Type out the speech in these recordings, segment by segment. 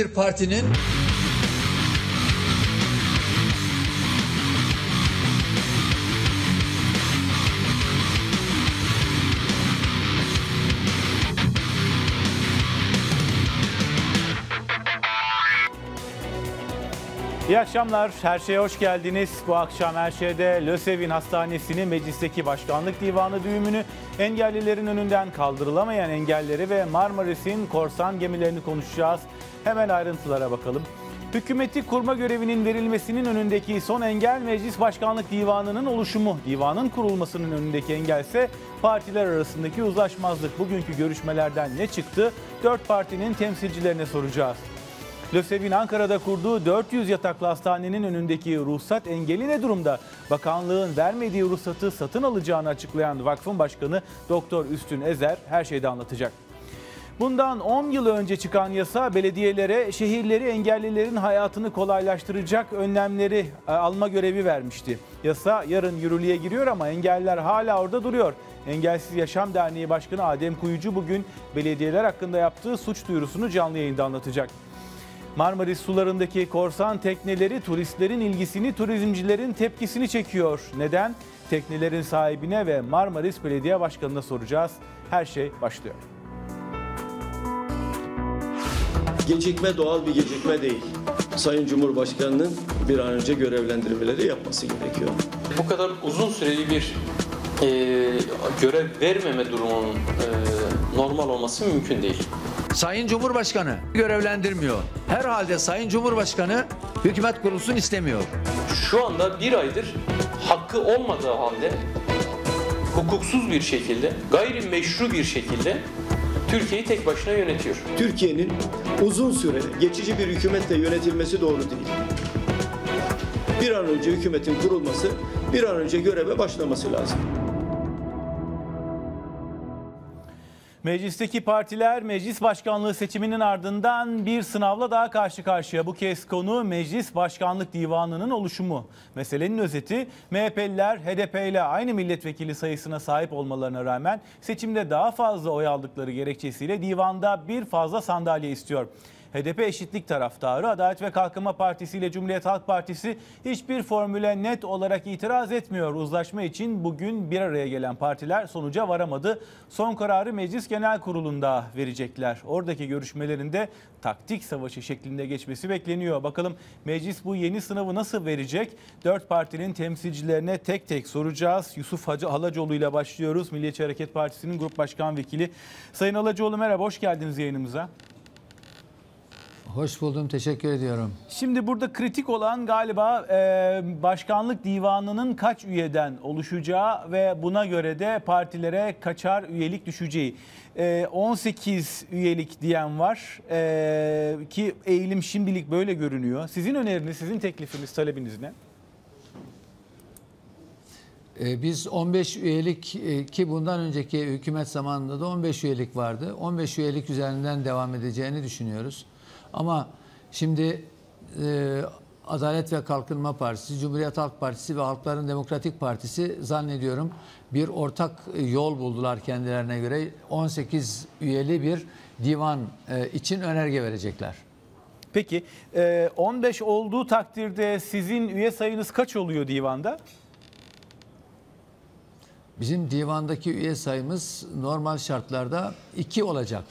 bir partinin İyi akşamlar, her şeye hoş geldiniz. Bu akşam her şeyde Lösevin Hastanesi'nin meclisteki başkanlık divanı düğümünü, engellilerin önünden kaldırılamayan engelleri ve Marmaris'in korsan gemilerini konuşacağız. Hemen ayrıntılara bakalım. Hükümeti kurma görevinin verilmesinin önündeki son engel Meclis Başkanlık Divanı'nın oluşumu. Divanın kurulmasının önündeki engelse partiler arasındaki uzlaşmazlık. Bugünkü görüşmelerden ne çıktı? 4 partinin temsilcilerine soracağız. Lösevin Ankara'da kurduğu 400 yataklı hastanenin önündeki ruhsat engeli ne durumda? Bakanlığın vermediği ruhsatı satın alacağını açıklayan vakfın başkanı Doktor Üstün Ezer her şeyde anlatacak. Bundan 10 yıl önce çıkan yasa belediyelere şehirleri engellilerin hayatını kolaylaştıracak önlemleri alma görevi vermişti. Yasa yarın yürürlüğe giriyor ama engelliler hala orada duruyor. Engelsiz Yaşam Derneği Başkanı Adem Kuyucu bugün belediyeler hakkında yaptığı suç duyurusunu canlı yayında anlatacak. Marmaris sularındaki korsan tekneleri turistlerin ilgisini, turizmcilerin tepkisini çekiyor. Neden? Teknelerin sahibine ve Marmaris Belediye Başkanı'na soracağız. Her şey başlıyor. Gecikme doğal bir gecikme değil. Sayın Cumhurbaşkanı'nın bir an önce görevlendirmeleri yapması gerekiyor. Bu kadar uzun süreli bir görev vermeme durumunun normal olması mümkün değil. Sayın Cumhurbaşkanı görevlendirmiyor. Herhalde Sayın Cumhurbaşkanı hükümet kurulsun istemiyor. Şu anda bir aydır hakkı olmadığı halde hukuksuz bir şekilde, gayrimeşru bir şekilde Türkiye'yi tek başına yönetiyor. Türkiye'nin uzun süre geçici bir hükümetle yönetilmesi doğru değil. Bir an önce hükümetin kurulması, bir an önce göreve başlaması lazım. Meclisteki partiler meclis başkanlığı seçiminin ardından bir sınavla daha karşı karşıya. Bu kez konu Meclis Başkanlık Divanı'nın oluşumu. Meselenin özeti MHP'liler HDP ile aynı milletvekili sayısına sahip olmalarına rağmen seçimde daha fazla oy aldıkları gerekçesiyle divanda bir fazla sandalye istiyor. HDP eşitlik taraftarı, Adalet ve Kalkınma Partisi ile Cumhuriyet Halk Partisi hiçbir formüle net olarak itiraz etmiyor. Uzlaşma için bugün bir araya gelen partiler sonuca varamadı. Son kararı Meclis Genel Kurulu'nda verecekler. Oradaki görüşmelerinde taktik savaşı şeklinde geçmesi bekleniyor. Bakalım meclis bu yeni sınavı nasıl verecek? 4 partinin temsilcilerine tek tek soracağız. Yusuf Halacoğlu ile başlıyoruz. Milliyetçi Hareket Partisi'nin Grup Başkan Vekili. Sayın Halacoğlu merhaba, hoş geldiniz yayınımıza. Hoş buldum, teşekkür ediyorum. Şimdi burada kritik olan galiba başkanlık divanının kaç üyeden oluşacağı ve buna göre de partilere kaçar üyelik düşeceği. 18 üyelik diyen var ki eğilim şimdilik böyle görünüyor. Sizin öneriniz, sizin teklifiniz, talebiniz ne? Biz 15 üyelik ki bundan önceki hükümet zamanında da 15 üyelik vardı. 15 üyelik üzerinden devam edeceğini düşünüyoruz. Ama şimdi Adalet ve Kalkınma Partisi, Cumhuriyet Halk Partisi ve Halkların Demokratik Partisi zannediyorum bir ortak yol buldular kendilerine göre. 18 üyeli bir divan için önerge verecekler. Peki 15 olduğu takdirde sizin üye sayınız kaç oluyor divanda? Bizim divandaki üye sayımız normal şartlarda 2 olacak.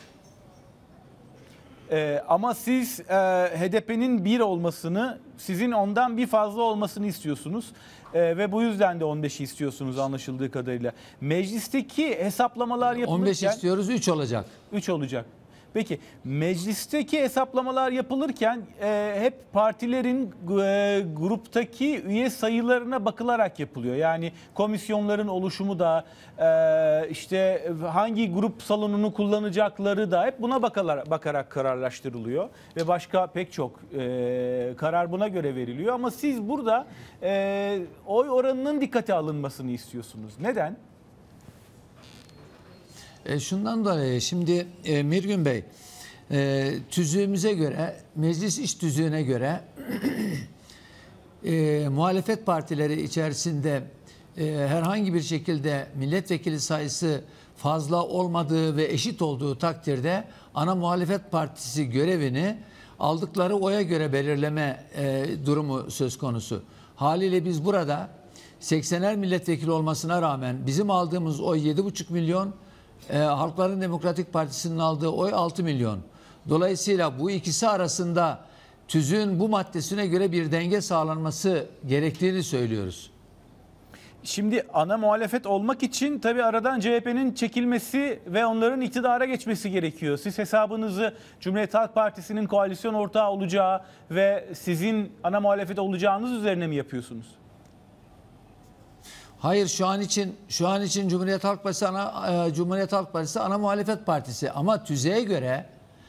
Ama siz HDP'nin 1 olmasını, sizin ondan bir fazla olmasını istiyorsunuz. Ve bu yüzden de 15'i istiyorsunuz anlaşıldığı kadarıyla. Meclisteki hesaplamalar yapılırken... 15 istiyoruz, 3 olacak. 3 olacak. Peki meclisteki hesaplamalar yapılırken hep partilerin gruptaki üye sayılarına bakılarak yapılıyor. Yani komisyonların oluşumu da işte hangi grup salonunu kullanacakları da hep buna bakarak kararlaştırılıyor. Ve başka pek çok karar buna göre veriliyor. Ama siz burada oy oranının dikkate alınmasını istiyorsunuz. Neden? Şundan dolayı şimdi Mirgün Bey, tüzüğümüze göre, meclis iş tüzüğüne göre muhalefet partileri içerisinde herhangi bir şekilde milletvekili sayısı fazla olmadığı ve eşit olduğu takdirde ana muhalefet partisi görevini aldıkları oya göre belirleme durumu söz konusu. Haliyle biz burada 80'er milletvekili olmasına rağmen bizim aldığımız oy 7,5 milyon, Halkların Demokratik Partisi'nin aldığı oy 6 milyon. Dolayısıyla bu ikisi arasında tüzüğün bu maddesine göre bir denge sağlanması gerektiğini söylüyoruz. Şimdi ana muhalefet olmak için tabii aradan CHP'nin çekilmesi ve onların iktidara geçmesi gerekiyor. Siz hesabınızı Cumhuriyet Halk Partisi'nin koalisyon ortağı olacağı ve sizin ana muhalefet olacağınız üzerine mi yapıyorsunuz? Hayır, şu an için Cumhuriyet Halk Partisi ana muhalefet partisi, ama tüzüğe göre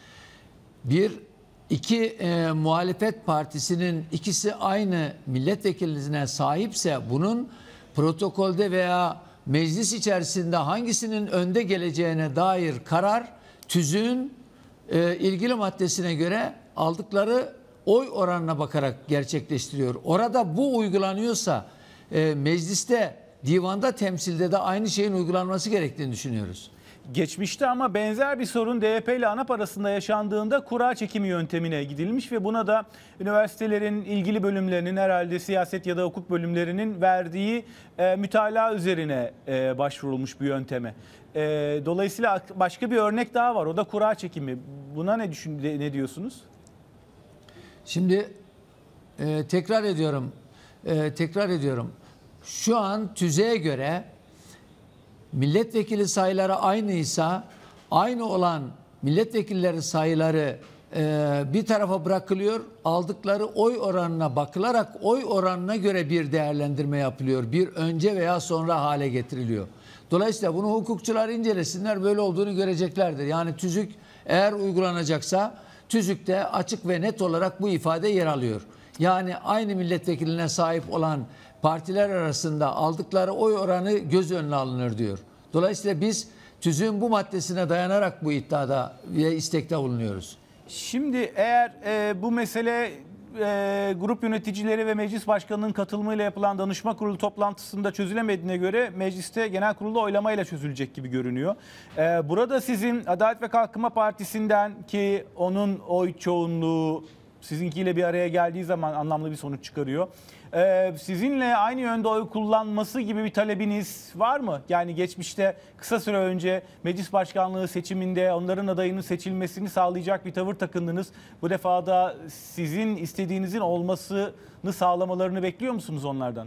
iki muhalefet partisinin ikisi aynı milletvekiline sahipse bunun protokolde veya meclis içerisinde hangisinin önde geleceğine dair karar tüzüğün ilgili maddesine göre aldıkları oy oranına bakarak gerçekleştiriyor. Orada bu uygulanıyorsa mecliste, divanda, temsilde de aynı şeyin uygulanması gerektiğini düşünüyoruz. Geçmişte ama benzer bir sorun DYP ile ANAP arasında yaşandığında kura çekimi yöntemine gidilmiş ve buna da üniversitelerin ilgili bölümlerinin, herhalde siyaset ya da hukuk bölümlerinin verdiği mütalaa üzerine başvurulmuş bir yönteme. Dolayısıyla başka bir örnek daha var, o da kura çekimi. Buna ne diyorsunuz? Şimdi tekrar ediyorum. Şu an tüzüğe göre milletvekili sayıları aynıysa, aynı olan milletvekilleri sayıları bir tarafa bırakılıyor. Aldıkları oy oranına bakılarak oy oranına göre bir değerlendirme yapılıyor. Bir önce veya sonra hale getiriliyor. Dolayısıyla bunu hukukçular incelesinler, böyle olduğunu göreceklerdir. Yani tüzük eğer uygulanacaksa tüzükte açık ve net olarak bu ifade yer alıyor. Yani aynı milletvekiline sahip olan partiler arasında aldıkları oy oranı göz önüne alınır diyor. Dolayısıyla biz tüzüğün bu maddesine dayanarak bu iddiada ve istekte bulunuyoruz. Şimdi eğer bu mesele grup yöneticileri ve meclis başkanının katılımıyla yapılan danışma kurulu toplantısında çözülemediğine göre mecliste genel kurulda oylamayla çözülecek gibi görünüyor. Burada sizin Adalet ve Kalkınma Partisi'nden, ki onun oy çoğunluğu sizinkiyle bir araya geldiği zaman anlamlı bir sonuç çıkarıyor, sizinle aynı yönde oy kullanması gibi bir talebiniz var mı? Yani geçmişte kısa süre önce meclis başkanlığı seçiminde onların adayının seçilmesini sağlayacak bir tavır takındınız. Bu defa da sizin istediğinizin olmasını sağlamalarını bekliyor musunuz onlardan?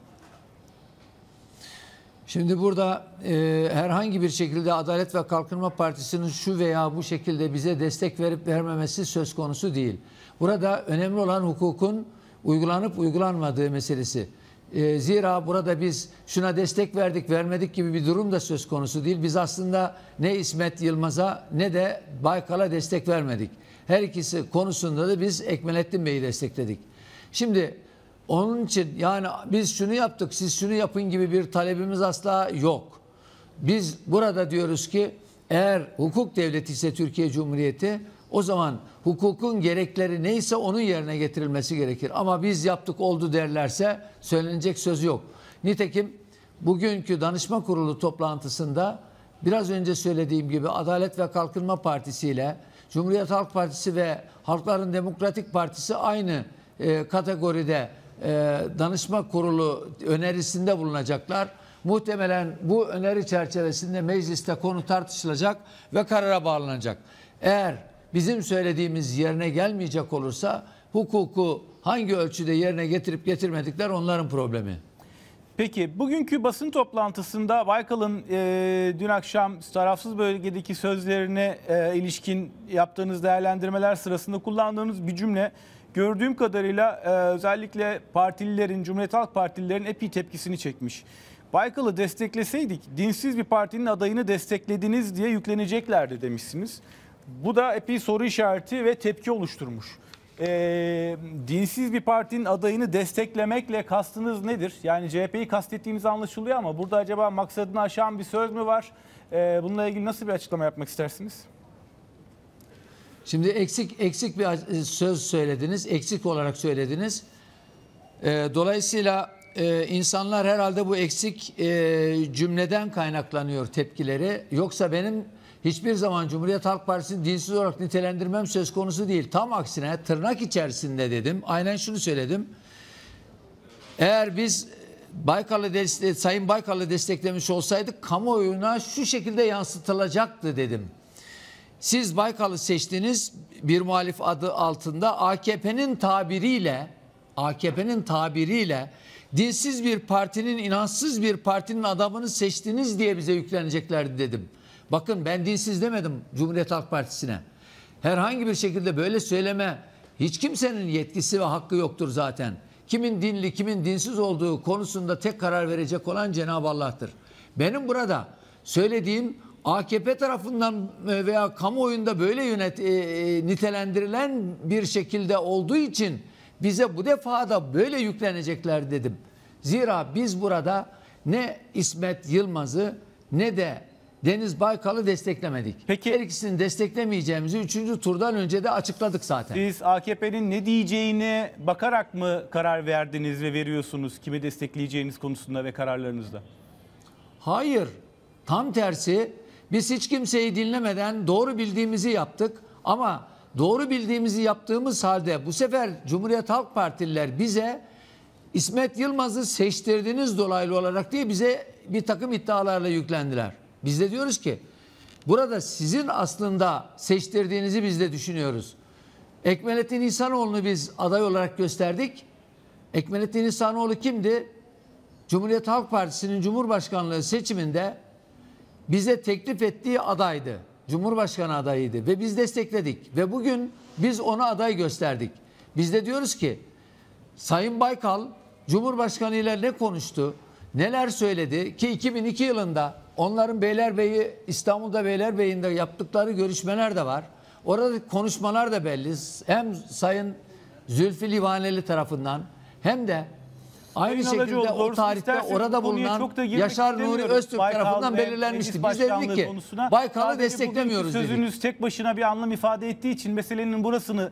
Şimdi burada herhangi bir şekilde Adalet ve Kalkınma Partisi'nin şu veya bu şekilde bize destek verip vermemesi söz konusu değil. Burada önemli olan hukukun uygulanıp uygulanmadığı meselesi. Zira burada biz şuna destek verdik, vermedik gibi bir durum da söz konusu değil. Biz aslında ne İsmet Yılmaz'a ne de Baykal'a destek vermedik. Her ikisi konusunda da biz Ekmelettin Bey'i destekledik. Şimdi onun için yani biz şunu yaptık, siz şunu yapın gibi bir talebimiz asla yok. Biz burada diyoruz ki eğer hukuk devleti ise Türkiye Cumhuriyeti, o zaman hukukun gerekleri neyse onun yerine getirilmesi gerekir. Ama biz yaptık oldu derlerse söylenecek söz yok. Nitekim bugünkü danışma kurulu toplantısında biraz önce söylediğim gibi Adalet ve Kalkınma Partisi ile Cumhuriyet Halk Partisi ve Halkların Demokratik Partisi aynı kategoride danışma kurulu önerisinde bulunacaklar. Muhtemelen bu öneri çerçevesinde mecliste konu tartışılacak ve karara bağlanacak. Eğer bizim söylediğimiz yerine gelmeyecek olursa hukuku hangi ölçüde yerine getirip getirmedikler onların problemi. Peki bugünkü basın toplantısında Baykal'ın dün akşam tarafsız bölgedeki sözlerine ilişkin yaptığınız değerlendirmeler sırasında kullandığınız bir cümle gördüğüm kadarıyla özellikle partililerin, Cumhuriyet Halk Partililerin epey tepkisini çekmiş. Baykal'ı destekleseydik dinsiz bir partinin adayını desteklediniz diye yükleneceklerdi demişsiniz. Bu da epey soru işareti ve tepki oluşturmuş. Dinsiz bir partinin adayını desteklemekle kastınız nedir? Yani CHP'yi kastettiğiniz anlaşılıyor ama burada acaba maksadını aşan bir söz mü var? Bununla ilgili nasıl bir açıklama yapmak istersiniz? Şimdi eksik bir söz söylediniz, eksik olarak söylediniz. Dolayısıyla insanlar herhalde bu eksik cümleden kaynaklanıyor tepkileri. Yoksa benim hiçbir zaman Cumhuriyet Halk Partisi'ni dinsiz olarak nitelendirmem söz konusu değil. Tam aksine tırnak içerisinde dedim. Aynen şunu söyledim. Eğer biz Sayın Baykal'ı desteklemiş olsaydık kamuoyuna şu şekilde yansıtılacaktı dedim. Siz Baykal'ı seçtiniz bir muhalif adı altında AKP'nin tabiriyle dinsiz bir partinin, inançsız bir partinin adamını seçtiniz diye bize yükleneceklerdi dedim. Bakın ben dinsiz demedim Cumhuriyet Halk Partisi'ne. Herhangi bir şekilde böyle söyleme hiç kimsenin yetkisi ve hakkı yoktur zaten. Kimin dinli, kimin dinsiz olduğu konusunda tek karar verecek olan Cenab-ı Allah'tır. Benim burada söylediğim AKP tarafından veya kamuoyunda böyle nitelendirilen bir şekilde olduğu için bize bu defa da böyle yüklenecekler dedim. Zira biz burada ne İsmet Yılmaz'ı ne de Deniz Baykal'ı desteklemedik. Peki, her ikisini desteklemeyeceğimizi 3. turdan önce de açıkladık zaten. Siz AKP'nin ne diyeceğine bakarak mı karar verdiniz ve veriyorsunuz kimi destekleyeceğiniz konusunda ve kararlarınızda? Hayır. Tam tersi. Biz hiç kimseyi dinlemeden doğru bildiğimizi yaptık. Ama doğru bildiğimizi yaptığımız halde bu sefer Cumhuriyet Halk Partililer bize İsmet Yılmaz'ı seçtirdiniz dolaylı olarak diye bize bir takım iddialarla yüklendiler. Biz de diyoruz ki burada sizin aslında seçtirdiğinizi biz de düşünüyoruz. Ekmelettin İhsanoğlu'nu biz aday olarak gösterdik. Ekmelettin İhsanoğlu kimdi? Cumhuriyet Halk Partisi'nin Cumhurbaşkanlığı seçiminde bize teklif ettiği adaydı. Cumhurbaşkanı adayıydı ve biz destekledik. Ve bugün biz ona aday gösterdik. Biz de diyoruz ki Sayın Baykal Cumhurbaşkanı ile ne konuştu, neler söyledi ki 2002 yılında onların Beylerbeyi, İstanbul'da Beylerbeyi'nde yaptıkları görüşmeler de var. Orada konuşmalar da belli. Hem Sayın Zülfü Livaneli tarafından hem de aynı şekilde o tarihte orada bulunan Yaşar Nuri Öztürk tarafından belirlenmişti. Biz dedik ki Baykal'ı desteklemiyoruz dedik. Sözünüz tek başına bir anlam ifade ettiği için meselenin burasını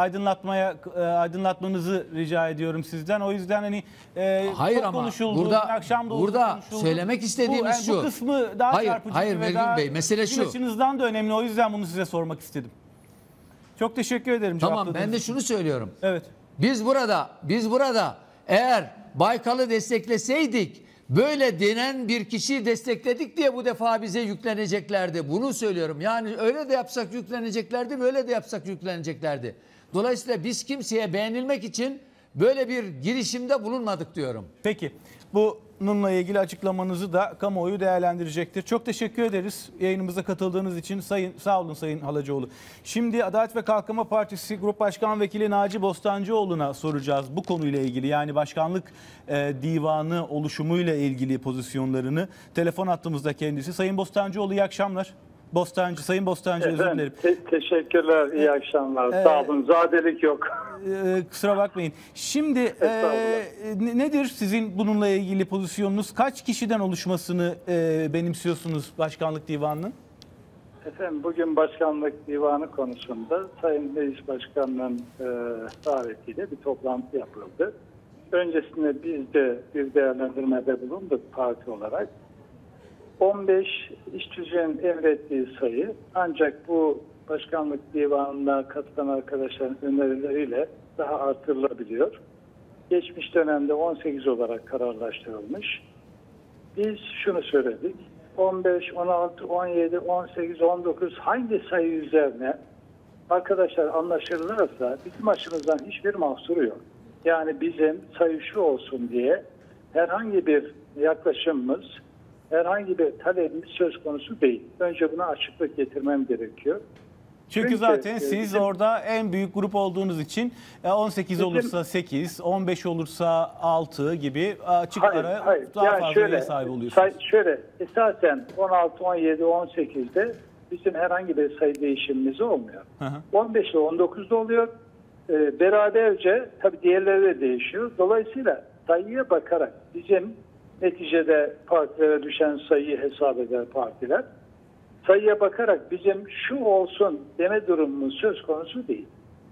aydınlatmanızı rica ediyorum sizden. O yüzden hani hayır çok ama konuşuldu. Burada söylemek istediğimiz şu. Bu kısmı daha çarpıcı hayır, ve daha Bey, mesele şu. açınızdan da önemli. O yüzden bunu size sormak istedim. Çok teşekkür ederim. Tamam, ben de şunu söylüyorum. Evet. Biz burada eğer Baykal'ı destekleseydik böyle denen bir kişiyi destekledik diye bu defa bize yükleneceklerdi. Bunu söylüyorum. Yani öyle de yapsak yükleneceklerdi, böyle de yapsak yükleneceklerdi. Dolayısıyla biz kimseye beğenilmek için böyle bir girişimde bulunmadık diyorum. Peki. Bununla ilgili açıklamanızı da kamuoyu değerlendirecektir. Çok teşekkür ederiz yayınımıza katıldığınız için. Sağ olun Sayın Halacıoğlu. Şimdi Adalet ve Kalkınma Partisi Grup Başkan Vekili Naci Bostancıoğlu'na soracağız bu konuyla ilgili. Yani başkanlık divanı oluşumuyla ilgili pozisyonlarını. Telefon hattımızda kendisi. Sayın Bostancıoğlu iyi akşamlar. Sayın Bostancı özür dilerim. Teşekkürler, iyi akşamlar. Sağ olun, zadelik yok. Kusura bakmayın. Şimdi nedir sizin bununla ilgili pozisyonunuz? Kaç kişiden oluşmasını benimsiyorsunuz başkanlık divanının? Efendim bugün başkanlık divanı konusunda Sayın Meclis Başkanı'nın davetiyle bir toplantı yapıldı. Öncesinde biz de bir değerlendirmede bulunduk parti olarak. 15 iş tüzüğünün emrettiği sayı, ancak bu başkanlık divanına katılan arkadaşların önerileriyle daha artırılabiliyor. Geçmiş dönemde 18 olarak kararlaştırılmış. Biz şunu söyledik: 15, 16, 17, 18, 19 hangi sayı üzerine arkadaşlar anlaşırlarsa bizim açımızdan hiçbir mahsuru yok. Yani bizim sayı şu olsun diye herhangi bir yaklaşımımız, herhangi bir talebimiz söz konusu değil. Önce buna açıklık getirmem gerekiyor. Çünkü zaten siz orada en büyük grup olduğunuz için 18 olursa 8, 15 olursa 6 gibi açık ara daha yani fazla üye sahibi oluyorsunuz. Şöyle, esasen 16, 17, 18'de bizim herhangi bir sayı değişimimiz olmuyor. 15 ile 19'da oluyor. Beraberce tabii diğerleri de değişiyor. Dolayısıyla sayıya bakarak bizim neticede partilere düşen sayıyı hesap eder partiler. Sayıya bakarak bizim şu olsun deme durumumuz söz konusu değil.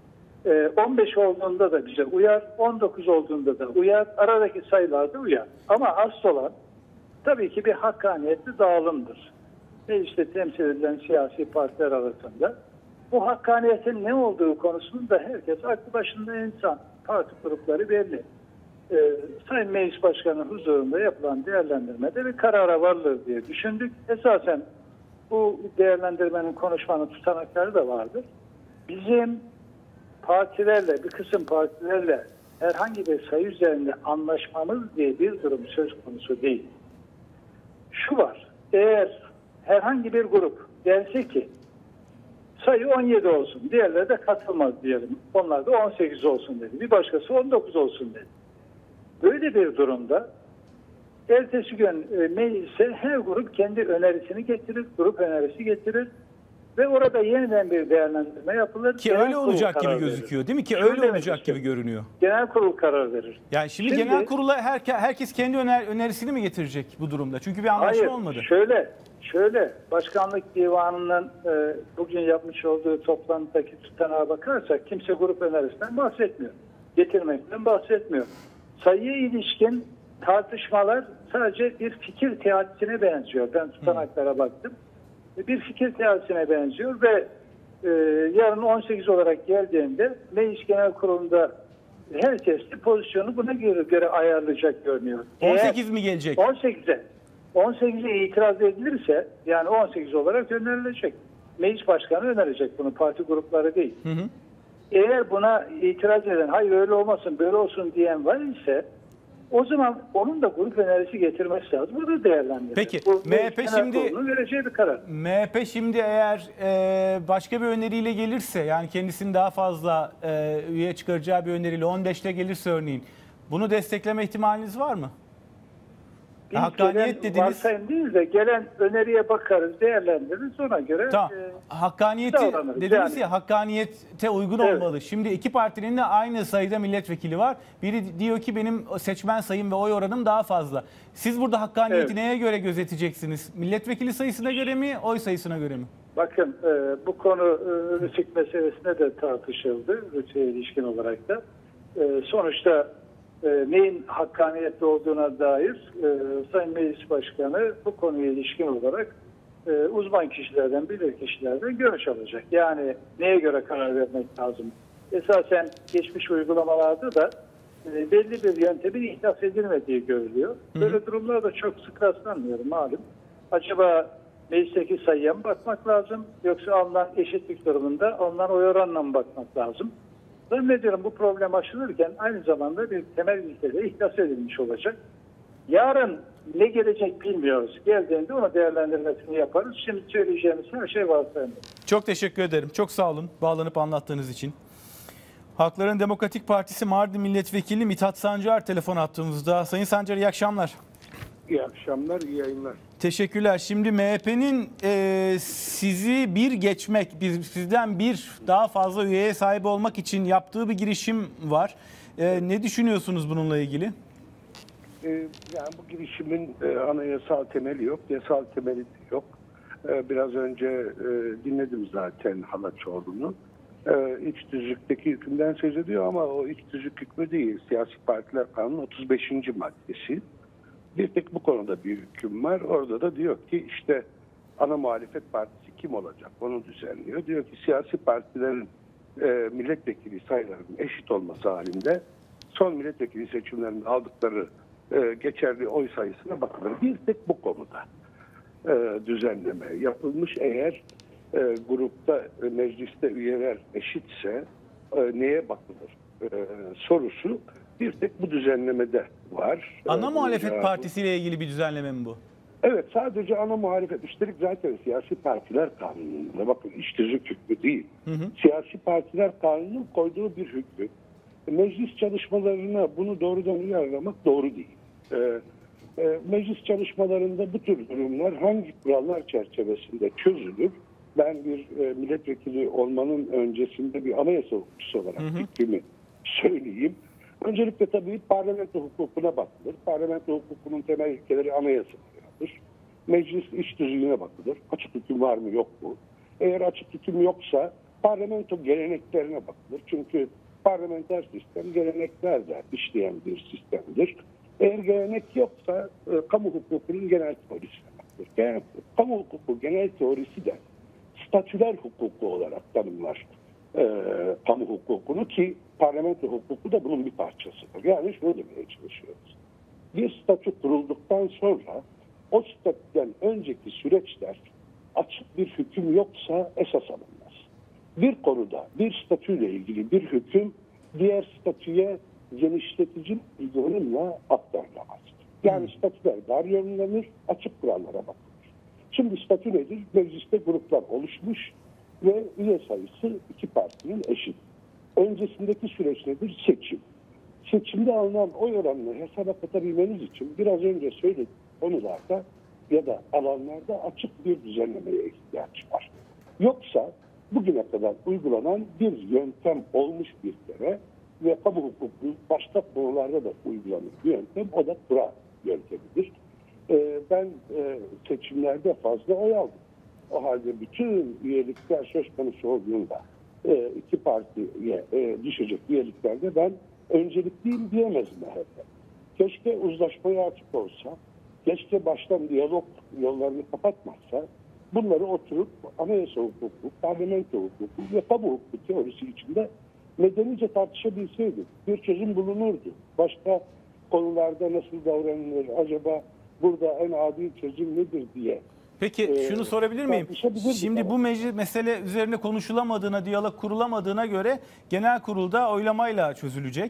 15 olduğunda da bize uyar, 19 olduğunda da uyar, aradaki sayılarda uyar. Ama asıl olan tabii ki bir hakkaniyetli dağılımdır. mecliste temsil edilen siyasi partiler arasında bu hakkaniyetin ne olduğu konusunda herkes aklı başında insan, parti grupları belli. Sayın Meclis Başkanı'nın huzurunda yapılan değerlendirmede bir karara varılır diye düşündük. Esasen bu değerlendirmenin, konuşmanın tutanakları da vardır. Bizim partilerle, bir kısım partilerle herhangi bir sayı üzerinde anlaşmamız diye bir durum söz konusu değil. Şu var, eğer herhangi bir grup derse ki sayı 17 olsun, diğerleri de katılmaz diyelim. Onlar da 18 olsun dedi. Bir başkası 19 olsun dedi. Böyle bir durumda ertesi gün meclise her grup kendi önerisini getirir, grup önerisi getirir ve orada yeniden bir değerlendirme yapılır. Ki Genel öyle kurul olacak gibi karar gözüküyor verir. değil mi? Ki Şöyle öyle demek olacak istiyorum. gibi görünüyor. Genel kurul karar verir. Yani şimdi genel kurula herkes kendi önerisini mi getirecek bu durumda? Çünkü bir anlaşma Hayır, olmadı. Şöyle Başkanlık Divanı'nın bugün yapmış olduğu toplantıdaki tutanağa bakarsak kimse grup önerisinden bahsetmiyor. Getirmekten bahsetmiyor. Sayıya ilişkin tartışmalar sadece bir fikir teatisine benziyor. Ben tutanaklara baktım. Bir fikir teatisine benziyor ve yarın 18 olarak geldiğinde Meclis Genel Kurulu'nda herkes de pozisyonu buna göre ayarlayacak görünüyor. 18 mi gelecek? 18'e itiraz edilirse yani 18 olarak önerilecek. Meclis Başkanı önerecek bunu, parti grupları değil. Hı hı. Eğer buna itiraz eden, hayır öyle olmasın böyle olsun diyen var ise o zaman onun da grup önerisi getirmesi lazım. Bu da değerlendirilir. Peki, Bu MHP Genel şimdi- Kurulu'nun vereceği bir karar. MHP şimdi eğer başka bir öneriyle gelirse, yani kendisinin daha fazla üye çıkaracağı bir öneriyle 15'te gelirse örneğin, bunu destekleme ihtimaliniz var mı? Biz Hakkaniyet gelen dediniz. varsayım değil de gelen öneriye bakarız, değerlendiririz, ona göre Tamam. Hakkaniyeti davranırız. dediniz Yani- ya, hakkaniyete uygun Evet. olmalı. Şimdi iki partinin de aynı sayıda milletvekili var. Biri diyor ki benim seçmen sayım ve oy oranım daha fazla. Siz burada hakkaniyeti Evet. neye göre gözeteceksiniz? Milletvekili sayısına göre mi, oy sayısına göre mi? bakın bu konu rütük meselesine de tartışıldı, rütüye ilişkin olarak da. Sonuçta neyin hakkaniyetli olduğuna dair Sayın Meclis Başkanı bu konuya ilişkin olarak uzman kişilerden, bilir kişilerden görüş alacak. Yani neye göre karar vermek lazım? Esasen geçmiş uygulamalarda da belli bir yöntemin ihdas edilmediği görülüyor. Böyle durumlarda çok sık rastlanmıyor malum. Acaba meclisteki sayıya mı bakmak lazım yoksa alınan eşitlik durumunda alınan oy oranına mı bakmak lazım? Zannediyorum bu problem aşılırken aynı zamanda bir temel ilkede ihdas edilmiş olacak. Yarın ne gelecek bilmiyoruz. Geldiğinde onu değerlendirmesini yaparız. Şimdi söyleyeceğimiz her şey var sayın. Çok teşekkür ederim. Çok sağ olun bağlanıp anlattığınız için. Halkların Demokratik Partisi Mardin Milletvekili Mithat Sancar telefon attığımızda. Sayın Sancar, iyi akşamlar. İyi akşamlar, iyi yayınlar. Teşekkürler. Şimdi MHP'nin sizi bir geçmek, sizden bir daha fazla üyeye sahip olmak için yaptığı bir girişim var. Ne düşünüyorsunuz bununla ilgili? Yani bu girişimin anayasal temeli yok, yasal temeli de yok. Biraz önce dinledim zaten Halaçoğlu'nu. İç tüzükteki hükümden söz ediyor ama o iç tüzük hükmü değil, Siyasi Partiler Kanunu 35. maddesi. Bir tek bu konuda bir hüküm var. Orada da diyor ki işte ana muhalefet partisi kim olacak? Onu düzenliyor. Diyor ki siyasi partilerin milletvekili sayılarının eşit olması halinde son milletvekili seçimlerinde aldıkları geçerli oy sayısına bakılır. Bir tek bu konuda düzenleme yapılmış. Eğer grupta, mecliste üyeler eşitse neye bakılır sorusu bir tek bu düzenlemede var. Ana muhalefet Cevabı- partisiyle ilgili bir düzenleme mi bu? Evet, sadece ana muhalefet. Üstelik zaten Siyasi Partiler Kanunu'nda, bakın iç tüzük hükmü değil. Siyasi Partiler Kanunu'nun koyduğu bir hükmü. Meclis çalışmalarına bunu doğrudan uyarlamak doğru değil. Meclis çalışmalarında bu tür durumlar hangi kurallar çerçevesinde çözülür? Ben bir milletvekili olmanın öncesinde bir anayasa hukukçusu olarak fikrimi söyleyeyim. Öncelikle tabii parlamento hukukuna bakılır. Parlamento hukukunun temel ilkeleri anayasadır. Meclis iç tüzüğüne bakılır. Açık hüküm var mı yok mu? Eğer açık hüküm yoksa parlamento geleneklerine bakılır. Çünkü parlamenter sistem geleneklerle işleyen bir sistemdir. Eğer gelenek yoksa kamu hukukunun genel polisine bakılır. hukukudur. Kamu hukuku genel teorisi de statüler hukuku olarak tanımlar kamu hukukunu, ki parlamento hukuku da bunun bir parçasıdır. Yani şunu demeye çalışıyoruz. Bir statü kurulduktan sonra o statüden önceki süreçler açık bir hüküm yoksa esas alınmaz. Bir konuda bir statüyle ilgili bir hüküm diğer statüye genişletici bir yorumla aktarılamaz. Yani statüler dar yorumlanır, açık kurallara bakılır. Şimdi statü nedir? Mecliste gruplar oluşmuş ve üye sayısı iki partinin eşit. Öncesindeki süreç nedir? Seçim. Seçimde alınan oy oranını hesaba katabilmeniz için biraz önce söylediğim konularda ya da alanlarda açık bir düzenlemeye ihtiyaç var. Yoksa bugüne kadar uygulanan bir yöntem olmuş bir kere ve kamu hukuku başka konularda da uygulanır bir yöntem, o da kura yöntemidir. Ben seçimlerde fazla oy aldım. O halde bütün üyelikler söz konusu olduğunda iki partiye düşecek üyeliklerde ben öncelikliyim diyemez MHP. Keşke uzlaşmaya açık olsa, keşke baştan diyalog yollarını kapatmazsa, bunları oturup anayasa hukuku, parlamento hukuku ve kamu hukuku teorisi içinde medenice tartışabilseydik, bir çözüm bulunurdu. Başka konularda nasıl davranılır, acaba burada en adil çözüm nedir diye. Peki şunu sorabilir miyim? Şimdi bu mesele üzerine konuşulamadığına, diyalog kurulamadığına göre genel kurulda oylamayla çözülecek.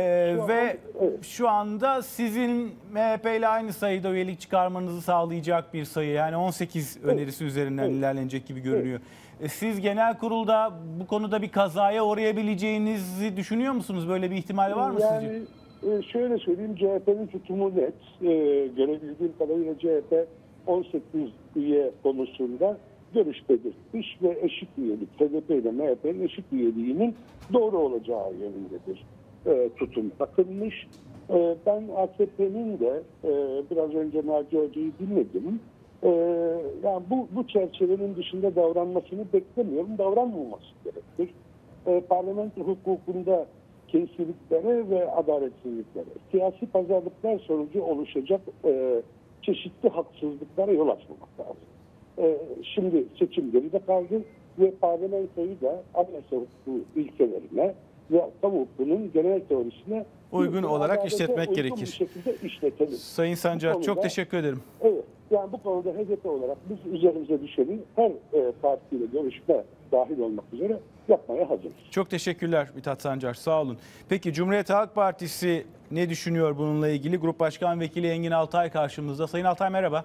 Şu anda sizin MHP ile aynı sayıda üyelik çıkarmanızı sağlayacak bir sayı, yani 18 önerisi üzerinden ilerlenecek gibi görünüyor. Siz genel kurulda bu konuda bir kazaya uğrayabileceğinizi düşünüyor musunuz? Böyle bir ihtimal var mı sizce? Şöyle söyleyeyim, CHP'nin tutumu net. Görebildiğim kadarıyla CHP 18 üye konusunda görüş belirtmiş ve eşit üyelik, HDP ile MHP'nin eşit üyeliğinin doğru olacağı yönündedir tutum takılmış. Ben AKP'nin de biraz önce Naci Hoca'yı dinledim. Yani bu çerçevenin dışında davranmasını beklemiyorum. Davranmaması gerekir. Parlamento hukukunda kesinliklere ve adaletsizliklere, siyasi pazarlıklar sonucu oluşacak çeşitli haksızlıklara yol açmamak lazım. Şimdi seçim geride kaldı ve parlamentoyu da anayasa hukuku ilkelerine ve kamu hukukunun genel teorisine uygun olarak işletmek gerekir. Bir şekilde işletelim. Sayın Sancar, çok teşekkür ederim. Evet, yani bu konuda HDP olarak biz üzerimize düşeni her partiyle görüşme dahil olmak üzere yapmaya hazırız. Çok teşekkürler Mithat Sancar, sağ olun. Peki Cumhuriyet Halk Partisi ne düşünüyor bununla ilgili? Grup Başkan Vekili Engin Altay karşımızda. Sayın Altay merhaba.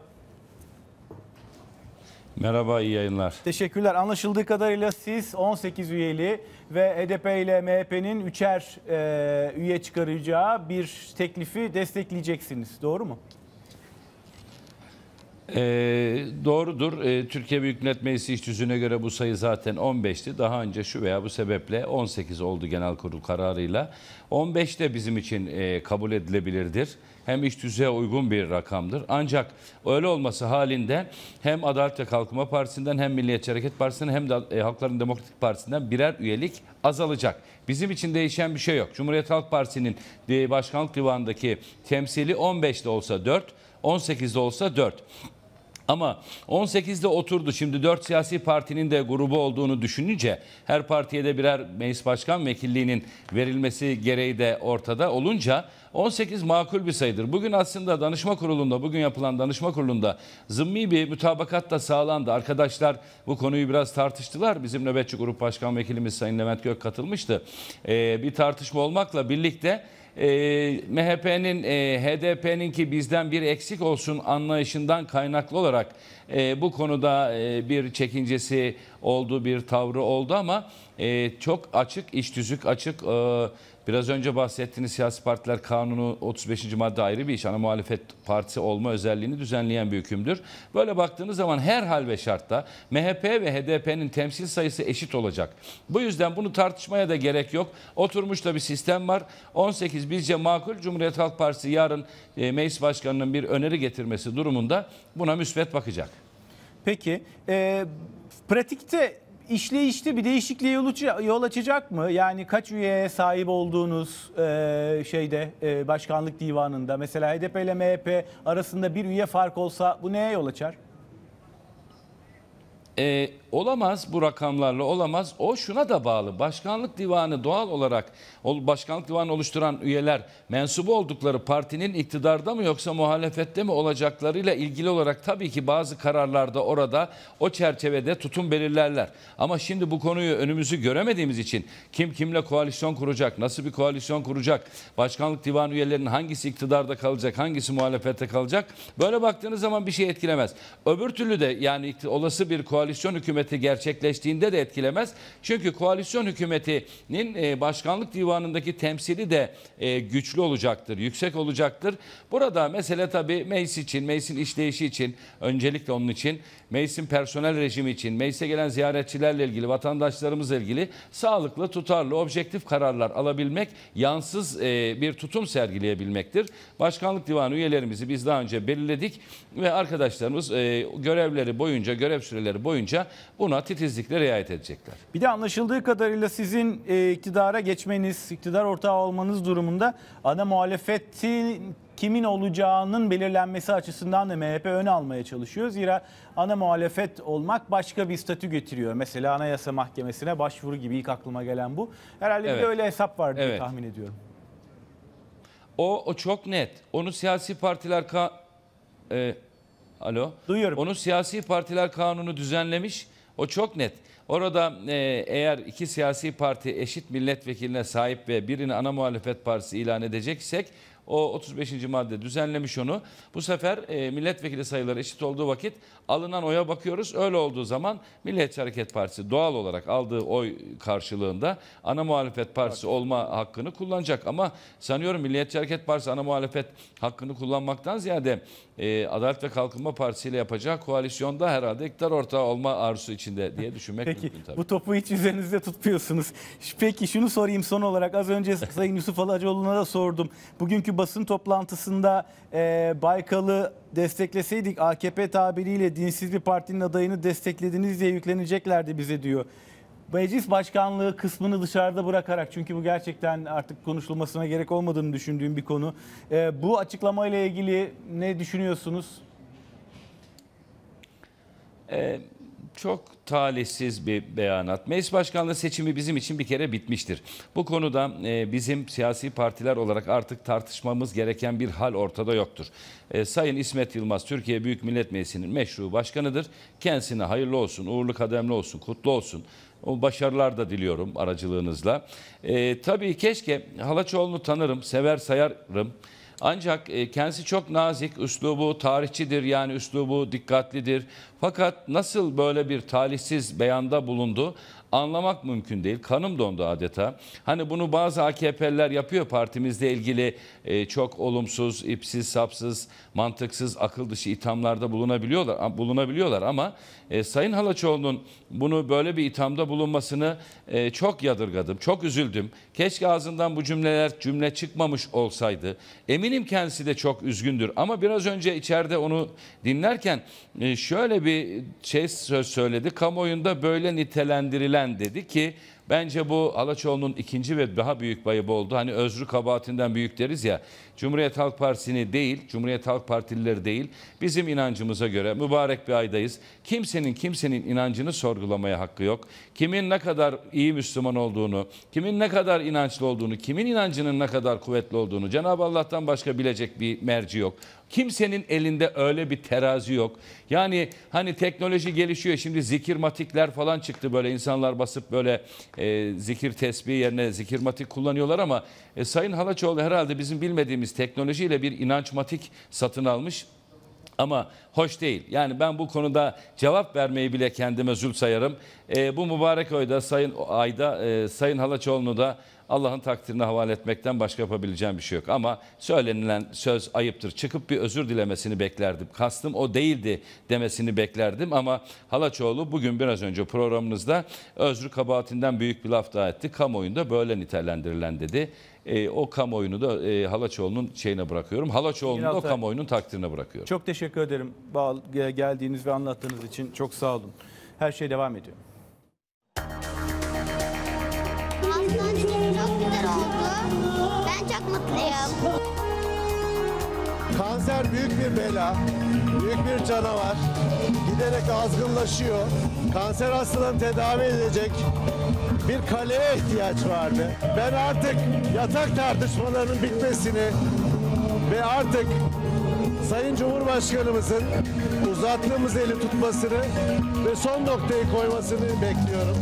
Merhaba, iyi yayınlar. Teşekkürler. Anlaşıldığı kadarıyla siz 18 üyeli ve HDP ile MHP'nin 3'er üye çıkaracağı bir teklifi destekleyeceksiniz. Doğru mu? Doğrudur. Türkiye Büyük Millet Meclisi iş düzüğüne göre bu sayı zaten 15'ti. Daha önce şu veya bu sebeple 18 oldu genel kurul kararıyla. 15 de bizim için kabul edilebilirdir. Hem iş düzeye uygun bir rakamdır. Ancak öyle olması halinde hem Adalet ve Kalkınma Partisi'nden hem Milliyetçi Hareket Partisi'nden hem de Halkların Demokratik Partisi'nden birer üyelik azalacak. Bizim için değişen bir şey yok. Cumhuriyet Halk Partisi'nin başkanlık divanındaki temsili 15'de olsa 4, 18'de olsa 4. Ama 18'de oturdu. Şimdi 4 siyasi partinin de grubu olduğunu düşününce her partiye de birer meclis başkan vekilliğinin verilmesi gereği de ortada olunca 18 makul bir sayıdır. Bugün aslında danışma kurulunda, bugün yapılan danışma kurulunda zımmi bir mutabakat da sağlandı. Arkadaşlar bu konuyu biraz tartıştılar. Bizim nöbetçi grup başkan vekilimiz Sayın Levent Gök katılmıştı. Bir tartışma olmakla birlikte MHP'nin, HDP'nin ki bizden bir eksik olsun anlayışından kaynaklı olarak bu konuda bir çekincesi oldu, bir tavrı oldu ama çok açık, iç tüzük açık. Biraz önce bahsettiğiniz siyasi partiler kanunu 35. madde ayrı bir iş. Ana muhalefet partisi olma özelliğini düzenleyen bir hükümdür. Böyle baktığınız zaman her hal ve şartta MHP ve HDP'nin temsil sayısı eşit olacak. Bu yüzden bunu tartışmaya da gerek yok. Oturmuş da bir sistem var. 18 bizce makul. Cumhuriyet Halk Partisi yarın meclis başkanının bir öneri getirmesi durumunda buna müsbet bakacak. Peki pratikte işleyişte bir değişikliğe yol açacak mı? Yani kaç üyeye sahip olduğunuz başkanlık divanında, mesela HDP ile MHP arasında bir üye fark olsa bu neye yol açar? Olamaz, bu rakamlarla olamaz. O şuna da bağlı. Başkanlık divanı doğal olarak başkanlık divanı oluşturan üyeler mensubu oldukları partinin iktidarda mı yoksa muhalefette mi olacaklarıyla ilgili olarak tabii ki bazı kararlarda orada o çerçevede tutum belirlerler. Ama şimdi bu konuyu önümüzü göremediğimiz için kim kimle koalisyon kuracak, nasıl bir koalisyon kuracak, başkanlık divanı üyelerinin hangisi iktidarda kalacak, hangisi muhalefette kalacak, böyle baktığınız zaman bir şey etkilemez. Öbür türlü de yani olası bir koalisyon hükümeti gerçekleştiğinde de etkilemez. Çünkü koalisyon hükümetinin başkanlık divanındaki temsili de güçlü olacaktır, yüksek olacaktır. Burada mesele tabii meclis için, meclisin işleyişi için, öncelikle onun için, meclisin personel rejimi için, meclise gelen ziyaretçilerle ilgili, vatandaşlarımızla ilgili sağlıklı, tutarlı, objektif kararlar alabilmek, yansız bir tutum sergileyebilmektir. Başkanlık divanı üyelerimizi biz daha önce belirledik ve arkadaşlarımız görevleri boyunca, görev süreleri boyunca buna titizlikle riayet edecekler. Bir de anlaşıldığı kadarıyla sizin iktidara geçmeniz, iktidar ortağı olmanız durumunda ana muhalefetin kimin olacağının belirlenmesi açısından da MHP ön almaya çalışıyor. Zira ana muhalefet olmak başka bir statü getiriyor. Mesela Anayasa Mahkemesi'ne başvuru gibi, ilk aklıma gelen bu. Herhalde bir de öyle hesap var diye tahmin ediyorum. O çok net. Onu siyasi partiler Duyuyorum. Onu siyasi partiler kanunu düzenlemiş. O çok net. Orada eğer iki siyasi parti eşit milletvekiline sahip ve birini ana muhalefet partisi ilan edeceksek o 35. madde düzenlemiş onu. Bu sefer milletvekili sayıları eşit olduğu vakit alınan oya bakıyoruz. Öyle olduğu zaman Milliyetçi Hareket Partisi doğal olarak aldığı oy karşılığında ana muhalefet partisi olma hakkını kullanacak. Ama sanıyorum Milliyetçi Hareket Partisi ana muhalefet hakkını kullanmaktan ziyade Adalet ve Kalkınma Partisi ile yapacağı koalisyonda herhalde iktidar ortağı olma arzusu içinde diye düşünmek mümkün tabii. Peki bu topu hiç üzerinizde tutmuyorsunuz. Peki şunu sorayım son olarak, az önce Sayın Yusuf Alacaoğlu'na da sordum. Bugünkü basın toplantısında Baykal'ı destekleseydik AKP tabiriyle dinsiz bir partinin adayını desteklediniz diye yükleneceklerdi bize diyor. Meclis başkanlığı kısmını dışarıda bırakarak, çünkü bu gerçekten artık konuşulmasına gerek olmadığını düşündüğüm bir konu. Bu açıklamayla ilgili ne düşünüyorsunuz? Çok talihsiz bir beyanat. Meclis başkanlığı seçimi bizim için bir kere bitmiştir. Bu konuda bizim siyasi partiler olarak artık tartışmamız gereken bir hal ortada yoktur. Sayın İsmet Yılmaz Türkiye Büyük Millet Meclisi'nin meşru başkanıdır. Kendisine hayırlı olsun, uğurlu kademli olsun, kutlu olsun. O başarılar da diliyorum aracılığınızla. Tabii keşke Halaçoğlu'nu tanırım, sever sayarım. Ancak kendisi çok nazik, üslubu tarihçidir, yani üslubu dikkatlidir. Fakat nasıl böyle bir talihsiz beyanda bulundu anlamak mümkün değil. Kanım dondu adeta. Hani bunu bazı AKP'liler yapıyor partimizle ilgili çok olumsuz, ipsiz, sapsız, mantıksız, akıl dışı ithamlarda bulunabiliyorlar ama Sayın Halaçoğlu'nun bunu böyle bir ithamda bulunmasını çok yadırgadım, çok üzüldüm. Keşke ağzından bu cümle çıkmamış olsaydı. Eminim kendisi de çok üzgündür ama biraz önce içeride onu dinlerken şöyle bir söz söyledi. Kamuoyunda böyle nitelendirilen dedi ki bence bu Halaçoğlu'nun ikinci ve daha büyük ayıbı oldu. Hani özrü kabahatinden büyük deriz ya. Cumhuriyet Halk Partisi'ni değil, Cumhuriyet Halk Partilileri değil, bizim inancımıza göre mübarek bir aydayız. Kimsenin inancını sorgulamaya hakkı yok. Kimin ne kadar iyi Müslüman olduğunu, kimin ne kadar inançlı olduğunu, kimin inancının ne kadar kuvvetli olduğunu Cenab-ı Allah'tan başka bilecek bir merci yok. Kimsenin elinde öyle bir terazi yok. Yani hani teknoloji gelişiyor. Şimdi zikirmatikler falan çıktı, böyle insanlar basıp böyle zikir tesbihi yerine zikirmatik kullanıyorlar ama Sayın Halaçoğlu herhalde bizim bilmediğimiz teknolojiyle bir inançmatik satın almış. Ama hoş değil. Yani ben bu konuda cevap vermeyi bile kendime zul sayarım. Bu mübarek ayda Sayın Halaçoğlu'nu da Allah'ın takdirine havale etmekten başka yapabileceğim bir şey yok. Ama söylenilen söz ayıptır. Çıkıp bir özür dilemesini beklerdim. Kastım o değildi demesini beklerdim ama Halaçoğlu bugün biraz önce programınızda özrü kabahatinden büyük bir laf daha etti. Kamuoyunda böyle nitelendirilen dedi. O kamuoyunu da Halaçoğlu'nun şeyine bırakıyorum. Halaçoğlu'nu da o kamuoyunun takdirine bırakıyorum. Çok teşekkür ederim geldiğiniz ve anlattığınız için. Çok sağ olun. Her şey devam ediyor. mutluyum. Kanser büyük bir bela, büyük bir canavar. Giderek azgınlaşıyor. Kanser hastalığını tedavi edecek bir kaleye ihtiyaç vardı. Ben artık yatak tartışmalarının bitmesini ve artık Sayın Cumhurbaşkanımızın uzattığımız eli tutmasını ve son noktayı koymasını bekliyorum.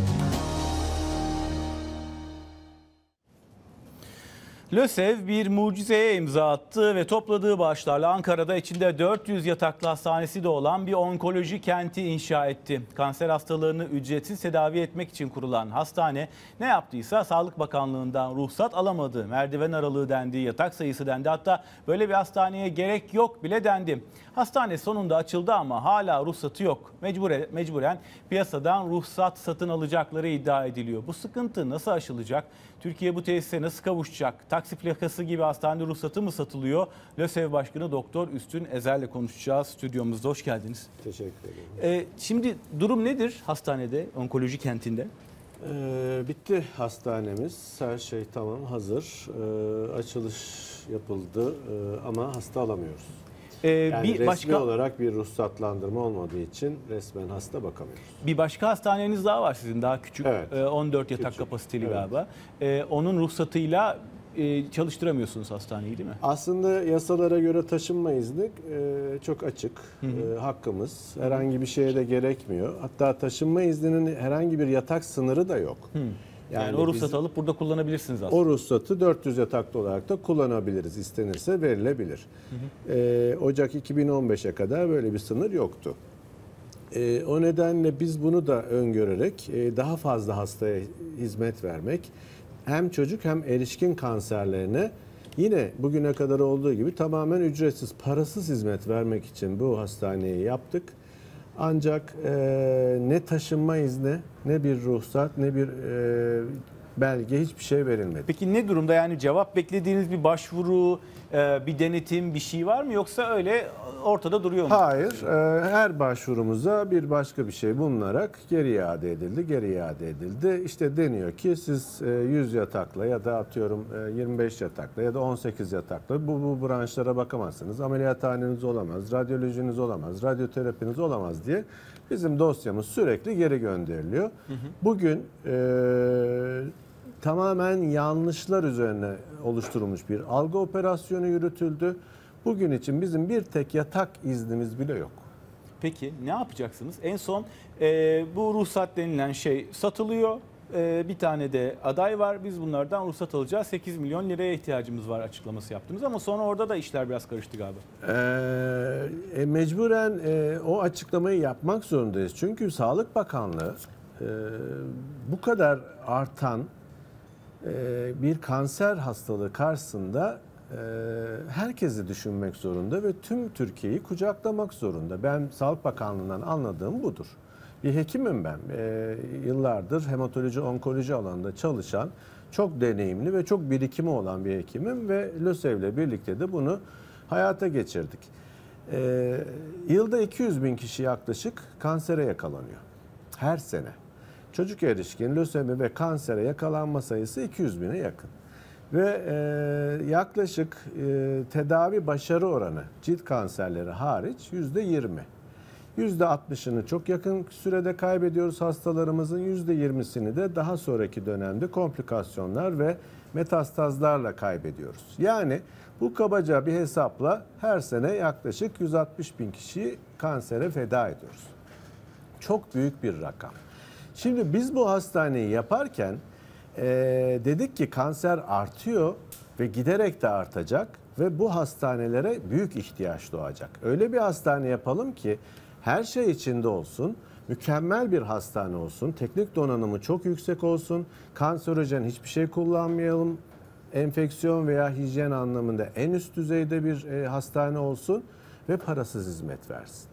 LÖSEV bir mucizeye imza attı ve topladığı bağışlarla Ankara'da içinde 400 yataklı hastanesi de olan bir onkoloji kenti inşa etti. Kanser hastalarını ücretsiz tedavi etmek için kurulan hastane ne yaptıysa Sağlık Bakanlığı'ndan ruhsat alamadı. Merdiven aralığı dendi, yatak sayısı dendi, hatta böyle bir hastaneye gerek yok bile dendi. Hastane sonunda açıldı ama hala ruhsatı yok. Mecburen piyasadan ruhsat satın alacakları iddia ediliyor. Bu sıkıntı nasıl aşılacak? Türkiye bu tesise nasıl kavuşacak? Taksi plakası gibi hastane ruhsatı mı satılıyor? LÖSEV Başkanı Doktor Üstün Ezel'le konuşacağız. Stüdyomuzda hoş geldiniz. Teşekkür ederim. Şimdi durum nedir hastanede, onkoloji kentinde? Bitti hastanemiz. Her şey tamam, hazır. Açılış yapıldı ama hasta alamıyoruz. Yani Bir resmi başka olarak bir ruhsatlandırma olmadığı için resmen hasta bakamıyoruz. bir başka hastaneniz daha var sizin, daha küçük, Evet. 14 yatak Küçük, kapasiteli evet. galiba. Onun ruhsatıyla çalıştıramıyorsunuz hastaneyi, değil mi? Aslında yasalara göre taşınma izni çok açık. Hakkımız. Herhangi bir şeye de gerekmiyor. Hatta taşınma izninin herhangi bir yatak sınırı da yok. Yani o ruhsatı alıp burada kullanabilirsiniz aslında. O ruhsatı 400 yataklı olarak da kullanabiliriz. İstenirse verilebilir. Ocak 2015'e kadar böyle bir sınır yoktu. O nedenle biz bunu da öngörerek daha fazla hastaya hizmet vermek, hem çocuk hem erişkin kanserlerine yine bugüne kadar olduğu gibi tamamen ücretsiz, parasız hizmet vermek için bu hastaneyi yaptık. Ancak ne taşınma izni, ne bir ruhsat, ne bir belge, hiçbir şey verilmedi. Peki ne durumda, yani cevap beklediğiniz bir başvuru, bir denetim, bir şey var mı, yoksa öyle ortada duruyor mu? Hayır, her başvurumuza bir başka bir şey bulunarak geri iade edildi. İşte deniyor ki siz 100 yatakla ya da atıyorum 25 yatakla ya da 18 yatakla bu branşlara bakamazsınız. Ameliyathaneniz olamaz, radyolojiniz olamaz, radyoterapiniz olamaz diye bizim dosyamız sürekli geri gönderiliyor. Bugün tamamen yanlışlar üzerine oluşturulmuş bir algı operasyonu yürütüldü. Bugün için bizim bir tek yatak iznimiz bile yok. Peki ne yapacaksınız? En son bu ruhsat denilen şey satılıyor. Bir tane de aday var. Biz bunlardan ruhsat alacağız. 8 milyon liraya ihtiyacımız var açıklaması yaptınız ama sonra orada da işler biraz karıştı galiba. Mecburen o açıklamayı yapmak zorundayız. Çünkü Sağlık Bakanlığı bu kadar artan bir kanser hastalığı karşısında herkesi düşünmek zorunda ve tüm Türkiye'yi kucaklamak zorunda. Ben Sağlık Bakanlığı'ndan anladığım budur. Bir hekimim ben. Yıllardır hematoloji, onkoloji alanında çalışan, çok deneyimli ve çok birikimi olan bir hekimim ve LÖSEV'le birlikte de bunu hayata geçirdik. Yılda 200 bin kişi yaklaşık kansere yakalanıyor. Her sene. Çocuk erişkin, lösemi ve kansere yakalanma sayısı 200 bine yakın. Ve yaklaşık tedavi başarı oranı cilt kanserleri hariç %20. %60'ını çok yakın sürede kaybediyoruz hastalarımızın, %20'sini de daha sonraki dönemde komplikasyonlar ve metastazlarla kaybediyoruz. Yani bu kabaca bir hesapla her sene yaklaşık 160 bin kişiyi kansere feda ediyoruz. Çok büyük bir rakam. Şimdi biz bu hastaneyi yaparken dedik ki kanser artıyor ve giderek de artacak ve bu hastanelere büyük ihtiyaç doğacak. Öyle bir hastane yapalım ki her şey içinde olsun, mükemmel bir hastane olsun, teknik donanımı çok yüksek olsun, kanserojen hiçbir şey kullanmayalım, enfeksiyon veya hijyen anlamında en üst düzeyde bir hastane olsun ve parasız hizmet versin.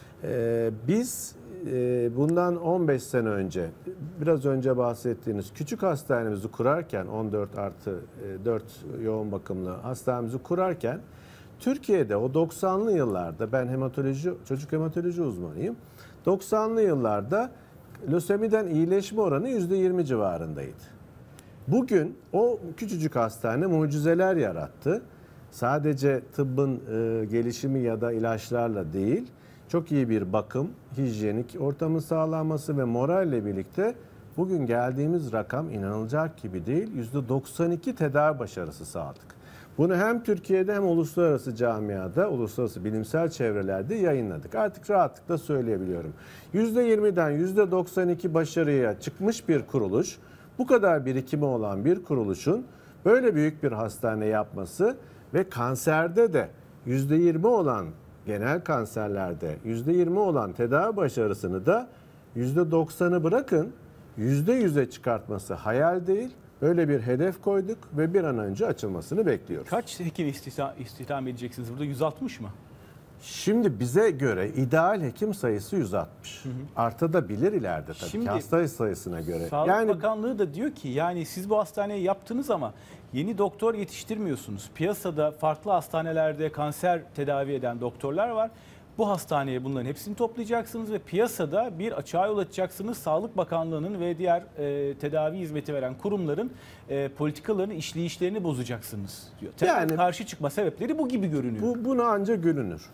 Biz bundan 15 sene önce, biraz önce bahsettiğiniz küçük hastanemizi kurarken, 14+4 yoğun bakımlı hastanemizi kurarken, Türkiye'de o 90'lı yıllarda, ben çocuk hematoloji uzmanıyım, 90'lı yıllarda lösemiden iyileşme oranı %20 civarındaydı. Bugün o küçücük hastane mucizeler yarattı. Sadece tıbbın gelişimi ya da ilaçlarla değil, çok iyi bir bakım, hijyenik ortamın sağlanması ve moralle birlikte bugün geldiğimiz rakam inanılacak gibi değil. %92 tedavi başarısı sağladık. Bunu hem Türkiye'de hem uluslararası camiada, uluslararası bilimsel çevrelerde yayınladık. Artık rahatlıkla söyleyebiliyorum. %20'den %92 başarıya çıkmış bir kuruluş, bu kadar birikimi olan bir kuruluşun böyle büyük bir hastane yapması ve kanserde de %20 olan, genel kanserlerde %20 olan tedavi başarısını da %90'ı bırakın %100'e çıkartması hayal değil. Böyle bir hedef koyduk ve bir an önce açılmasını bekliyoruz. Kaç hekim istihdam edeceksiniz burada? 160 mı? Şimdi bize göre ideal hekim sayısı 160. Artabilir ileride tabii Şimdi ki hasta sayısına göre. Sağlık Bakanlığı da diyor ki yani siz bu hastaneyi yaptınız ama yeni doktor yetiştirmiyorsunuz. Piyasada farklı hastanelerde kanser tedavi eden doktorlar var. Bu hastaneye bunların hepsini toplayacaksınız ve piyasada bir açığa yol açacaksınız. Sağlık Bakanlığı'nın ve diğer tedavi hizmeti veren kurumların politikalarını, işleyişlerini bozacaksınız diyor. Yani karşı çıkma sebepleri bu gibi görünüyor. Buna ancak gülünür.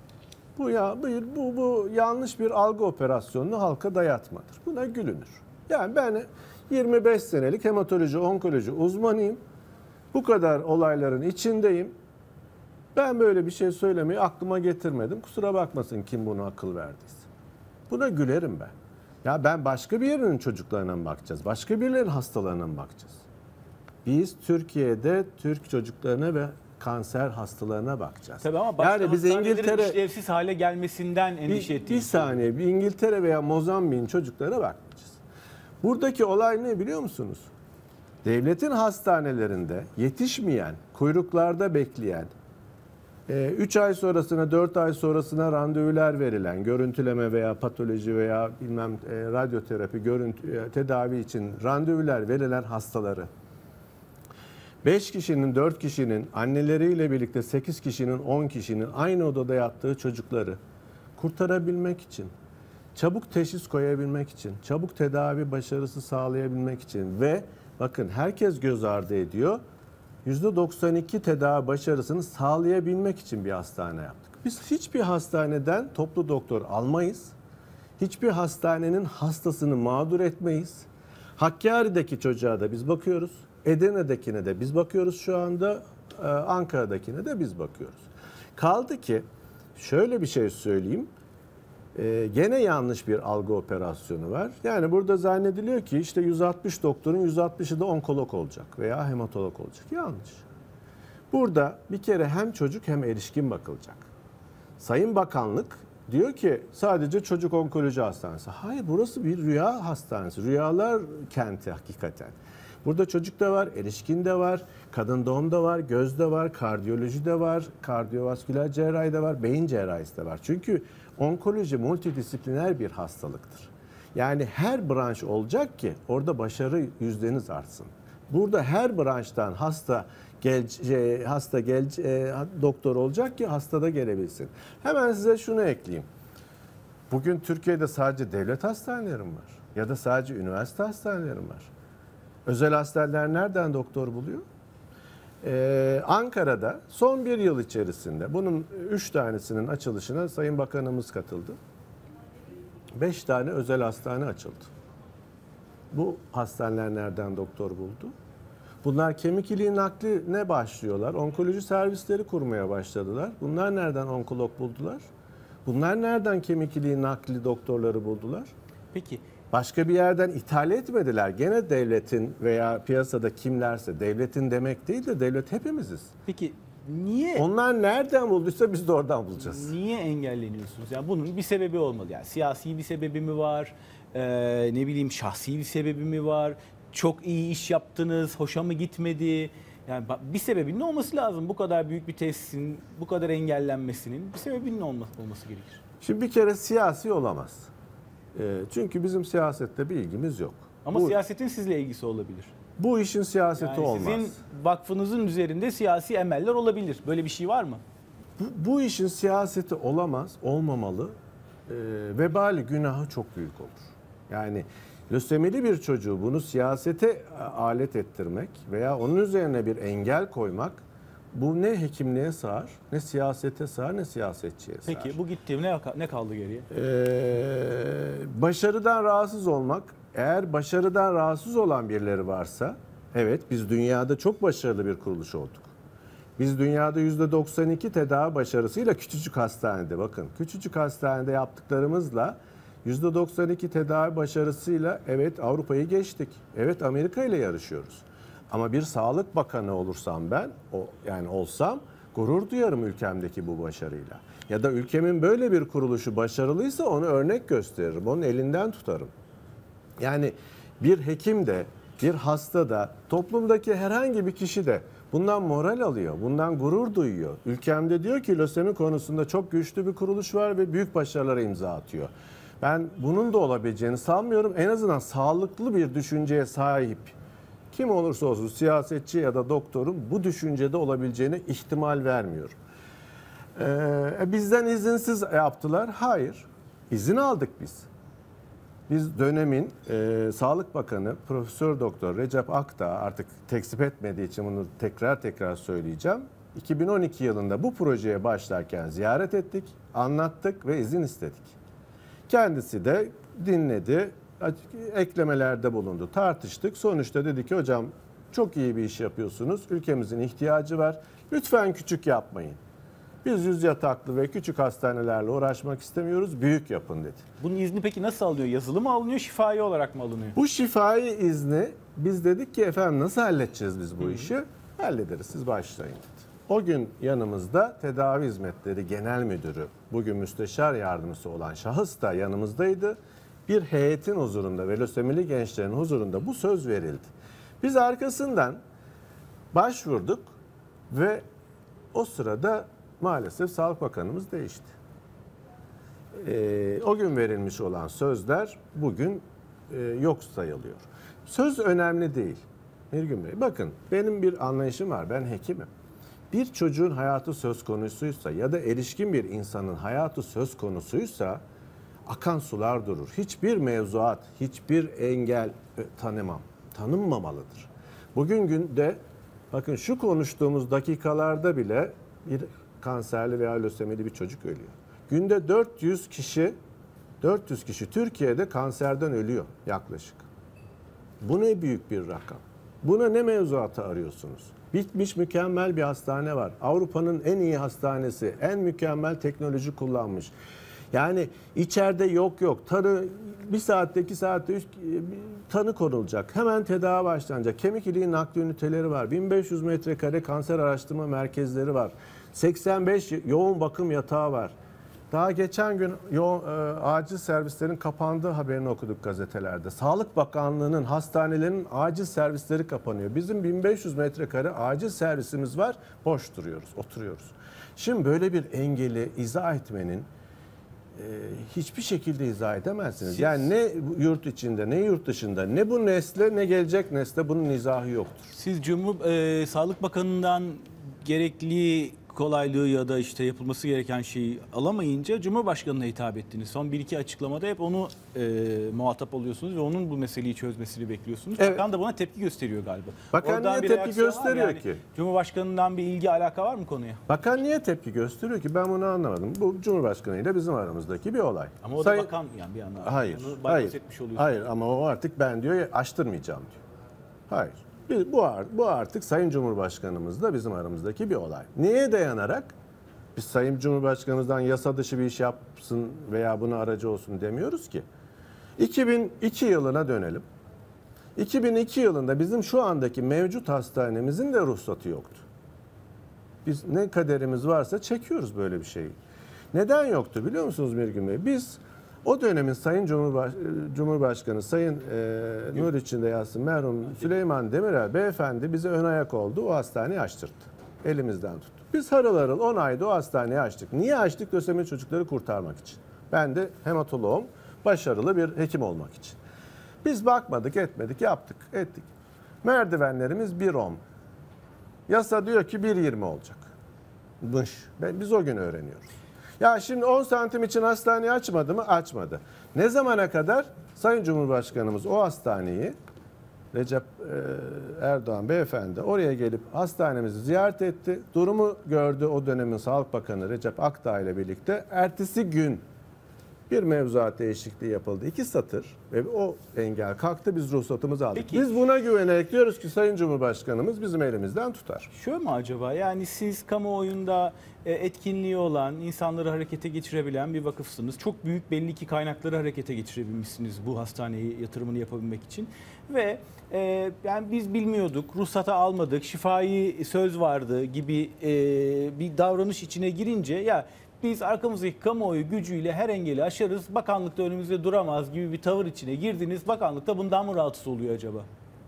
Bu yanlış bir algı operasyonunu halka dayatmadır. Buna gülünür. Yani ben 25 senelik hematoloji, onkoloji uzmanıyım. Bu kadar olayların içindeyim. Ben böyle bir şey söylemeyi aklıma getirmedim. Kusura bakmasın kim bunu akıl verdiyse. Buna gülerim ben. Ya ben başka bir yerinin çocuklarına mı bakacağız? Başka birilerinin hastalarına mı bakacağız? Biz Türkiye'de Türk çocuklarına ve kanser hastalarına bakacağız. Tabii ama başka yani biz hastanelerin işlevsiz hale gelmesinden endişe ettiğimiz. Bir saniye, bir İngiltere veya Mozambik'in çocuklarına bakmayacağız. Buradaki olay ne biliyor musunuz? Devletin hastanelerinde yetişmeyen, kuyruklarda bekleyen, 3 ay sonrasına, 4 ay sonrasına randevular verilen, görüntüleme veya patoloji veya radyoterapi, tedavi için randevular verilen hastaları, 5 kişinin, 4 kişinin, anneleriyle birlikte 8 kişinin, 10 kişinin aynı odada yattığı çocukları kurtarabilmek için, çabuk teşhis koyabilmek için, çabuk tedavi başarısı sağlayabilmek için ve bakın herkes göz ardı ediyor, %92 tedavi başarısını sağlayabilmek için bir hastane yaptık. Biz hiçbir hastaneden toplu doktor almayız. Hiçbir hastanenin hastasını mağdur etmeyiz. Hakkari'deki çocuğa da biz bakıyoruz. Edirne'dekine de biz bakıyoruz şu anda. Ankara'dakine de biz bakıyoruz. Kaldı ki şöyle bir şey söyleyeyim. Gene yanlış bir algı operasyonu var. Yani burada zannediliyor ki işte 160 doktorun 160'ı da onkolog olacak veya hematolog olacak. Yanlış. Burada bir kere hem çocuk hem erişkin bakılacak. Sayın Bakanlık diyor ki sadece çocuk onkoloji hastanesi. Hayır, burası bir rüya hastanesi. Rüyalar kenti hakikaten. Burada çocuk da var, erişkin de var, kadın doğum da var, göz de var, kardiyoloji de var, kardiyovasküler cerrahi de var, beyin cerrahisi de var. Çünkü onkoloji multidisipliner bir hastalıktır. Yani her branş olacak ki orada başarı yüzdeniz artsın. Burada her branştan doktor olacak ki hasta da gelebilsin. Hemen size şunu ekleyeyim. Bugün Türkiye'de sadece devlet hastanelerim var ya da sadece üniversite hastanelerim var. Özel hastaneler nereden doktor buluyor? Ankara'da son bir yıl içerisinde bunun 3 tanesinin açılışına Sayın Bakanımız katıldı. 5 tane özel hastane açıldı. Bu hastaneler nereden doktor buldu? Bunlar kemik iliği nakline başlıyorlar. Onkoloji servisleri kurmaya başladılar. Bunlar nereden onkolog buldular? Bunlar nereden kemik iliği nakli doktorları buldular? Peki. Başka bir yerden ithal etmediler. Gene devletin veya piyasada kimlerse, devletin demek değil de devlet hepimiziz. Peki niye? Onlar nereden bulduysa biz de oradan bulacağız. Niye engelleniyorsunuz? Yani bunun bir sebebi olmalı. Yani siyasi bir sebebi mi var? Ne bileyim şahsi bir sebebi mi var? Çok iyi iş yaptınız, hoşa mı gitmedi? Yani bir sebebinin olması lazım. Bu kadar büyük bir tesisin, bu kadar engellenmesinin bir sebebinin olması gerekir. Şimdi bir kere siyasi olamaz. Çünkü bizim siyasette bir ilgimiz yok. Ama siyasetin sizle ilgisi olabilir. Bu işin siyaseti olmaz. Sizin vakfınızın üzerinde siyasi emeller olabilir. Böyle bir şey var mı? Bu işin siyaseti olamaz, olmamalı. Vebali günahı çok büyük olur. Yani Lösemili bir çocuğu bunu siyasete alet ettirmek veya onun üzerine bir engel koymak, bu ne hekimliğe sığar, ne siyasete sığar, ne siyasetçiye sığar. Peki bu gitti ne kaldı geriye? Başarıdan rahatsız olmak, eğer başarıdan rahatsız olan birileri varsa, evet biz dünyada çok başarılı bir kuruluş olduk. Biz dünyada %92 tedavi başarısıyla küçücük hastanede, bakın küçücük hastanede yaptıklarımızla %92 tedavi başarısıyla evet Avrupa'yı geçtik. Evet Amerika ile yarışıyoruz. Ama bir sağlık bakanı olursam ben, olsam gurur duyarım ülkemdeki bu başarıyla. Ya da ülkemin böyle bir kuruluşu başarılıysa onu örnek gösteririm, onun elinden tutarım. Yani bir hekim de, bir hasta da, toplumdaki herhangi bir kişi de bundan moral alıyor, bundan gurur duyuyor. Ülkemde diyor ki lösemi konusunda çok güçlü bir kuruluş var ve büyük başarılara imza atıyor. Ben bunun da olabileceğini sanmıyorum. En azından sağlıklı bir düşünceye sahip kim olursa olsun, siyasetçi ya da doktorun bu düşüncede olabileceğine ihtimal vermiyorum. Bizden izinsiz yaptılar. Hayır. İzin aldık biz. Biz dönemin Sağlık Bakanı Profesör Doktor Recep Akdağ, artık tekzip etmediği için bunu tekrar söyleyeceğim. 2012 yılında bu projeye başlarken ziyaret ettik, anlattık ve izin istedik. Kendisi de dinledi, eklemelerde bulundu, tartıştık. Sonuçta dedi ki hocam çok iyi bir iş yapıyorsunuz, ülkemizin ihtiyacı var, lütfen küçük yapmayın. Biz 100 yataklı ve küçük hastanelerle uğraşmak istemiyoruz, büyük yapın dedi. Bunun izni peki nasıl alınıyor? Yazılı mı alınıyor, şifai olarak mı alınıyor? Bu şifai izni biz dedik ki efendim nasıl halledeceğiz biz bu işi? Hallederiz, siz başlayın dedi. O gün yanımızda Tedavi Hizmetleri Genel Müdürü, bugün müsteşar yardımcısı olan şahıs da yanımızdaydı. Bir heyetin huzurunda ve lösemili gençlerin huzurunda bu söz verildi. Biz arkasından başvurduk ve o sırada maalesef Sağlık Bakanımız değişti. O gün verilmiş olan sözler bugün yok sayılıyor. Söz önemli değil Mirgün Bey. Bakın benim bir anlayışım var, ben hekimim. Bir çocuğun hayatı söz konusuysa ya da erişkin bir insanın hayatı söz konusuysa akan sular durur. Hiçbir mevzuat, hiçbir engel tanınmamalıdır. Bugün günde bakın şu konuştuğumuz dakikalarda bile bir kanserli veya lösemili bir çocuk ölüyor. Günde 400 kişi Türkiye'de kanserden ölüyor yaklaşık. Bu ne büyük bir rakam. Buna ne mevzuatı arıyorsunuz? Bitmiş mükemmel bir hastane var. Avrupa'nın en iyi hastanesi, en mükemmel teknoloji kullanmış. Yani içeride yok. Tanı 1 saatte 2 saatte tanı konulacak. Hemen tedavi başlanacak. Kemik iliği nakli üniteleri var. 1500 metrekare kanser araştırma merkezleri var. 85 yoğun bakım yatağı var. Daha geçen gün acil servislerin kapandığı haberini okuduk gazetelerde. Sağlık Bakanlığı'nın hastanelerinin acil servisleri kapanıyor. Bizim 1500 metrekare acil servisimiz var. Boş duruyoruz, oturuyoruz. Şimdi böyle bir engeli izah etmenin hiçbir şekilde izah edemezsiniz. Yani ne yurt içinde, ne yurt dışında, ne bu nesle, ne gelecek nesle bunun izahı yoktur. Siz Sağlık Bakanı'ndan gerekli kolaylığı ya da işte yapılması gereken şeyi alamayınca Cumhurbaşkanı'na hitap ettiniz. Son 1-2 açıklamada hep onu muhatap oluyorsunuz ve onun bu meseleyi çözmesini bekliyorsunuz. Evet. Bakan da buna tepki gösteriyor galiba. Bakan Oradan niye bir tepki reaksiyon var mı? gösteriyor Yani ki? Cumhurbaşkanı'ndan bir ilgi alaka var mı konuya? Bakan niye tepki gösteriyor ki? Ben bunu anlamadım. Bu Cumhurbaşkanı ile bizim aramızdaki bir olay. Ama o da bakan yani bir anlamda. Hayır. Onu bypass etmiş oluyorsunuz. Hayır ama o artık ben diyor açtırmayacağım diyor. Hayır. Bu artık Sayın Cumhurbaşkanımızla bizim aramızdaki bir olay. Neye dayanarak? Biz Sayın Cumhurbaşkanımızdan yasa dışı bir iş yapsın veya buna aracı olsun demiyoruz ki. 2002 yılına dönelim. 2002 yılında bizim şu andaki mevcut hastanemizin de ruhsatı yoktu. Biz ne kaderimiz varsa çekiyoruz böyle bir şeyi. Neden yoktu biliyor musunuz Mirgün Bey? Biz o dönemin Sayın Cumhurbaşkanı Sayın nur içinde yatsın merhum Süleyman Demirel beyefendi bize ön ayak oldu. O hastaneyi açtırdı. Elimizden tuttu. Biz harıl harıl 10 ayda o hastaneyi açtık. Niye açtık? Lösemili çocukları kurtarmak için. Ben de hematoloğum, başarılı bir hekim olmak için. Biz bakmadık, etmedik, yaptık, ettik. Merdivenlerimiz 1.10. Yasa diyor ki 1.20 olacak. Biz o gün öğreniyoruz. Ya şimdi 10 santim için hastaneyi açmadı mı? Açmadı. Ne zamana kadar? Sayın Cumhurbaşkanımız o hastaneyi, Recep Erdoğan beyefendi oraya gelip hastanemizi ziyaret etti. Durumu gördü o dönemin Sağlık Bakanı Recep Akdağ ile birlikte. Ertesi gün bir mevzuat değişikliği yapıldı. 2 satır ve o engel kalktı. Biz ruhsatımızı aldık. Peki. Biz buna güvenerek diyoruz ki Sayın Cumhurbaşkanımız bizim elimizden tutar. Şöyle mi acaba? Yani siz kamuoyunda etkinliği olan, insanları harekete geçirebilen bir vakıfsınız. Çok büyük belli ki kaynakları harekete geçirebilmişsiniz bu hastaneyi yatırımını yapabilmek için. Ve yani biz bilmiyorduk, ruhsata almadık, şifai söz vardı gibi bir davranış içine girince ya biz arkamızdaki kamuoyu gücüyle her engeli aşarız, bakanlık da önümüzde duramaz gibi bir tavır içine girdiniz. Bakanlık da bundan mı rahatsız oluyor acaba?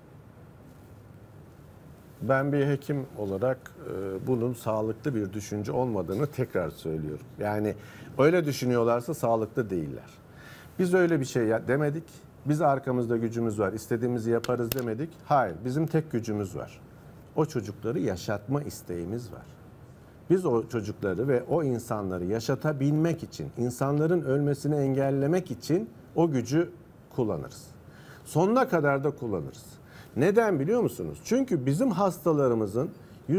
Ben bir hekim olarak bunun sağlıklı bir düşünce olmadığını tekrar söylüyorum. Yani öyle düşünüyorlarsa sağlıklı değiller. Biz öyle bir şey demedik. Biz arkamızda gücümüz var, istediğimizi yaparız demedik. Hayır, bizim tek gücümüz var. O çocukları yaşatma isteğimiz var. Biz o çocukları ve o insanları yaşatabilmek için, insanların ölmesini engellemek için o gücü kullanırız. Sonuna kadar da kullanırız. Neden biliyor musunuz? Çünkü bizim hastalarımızın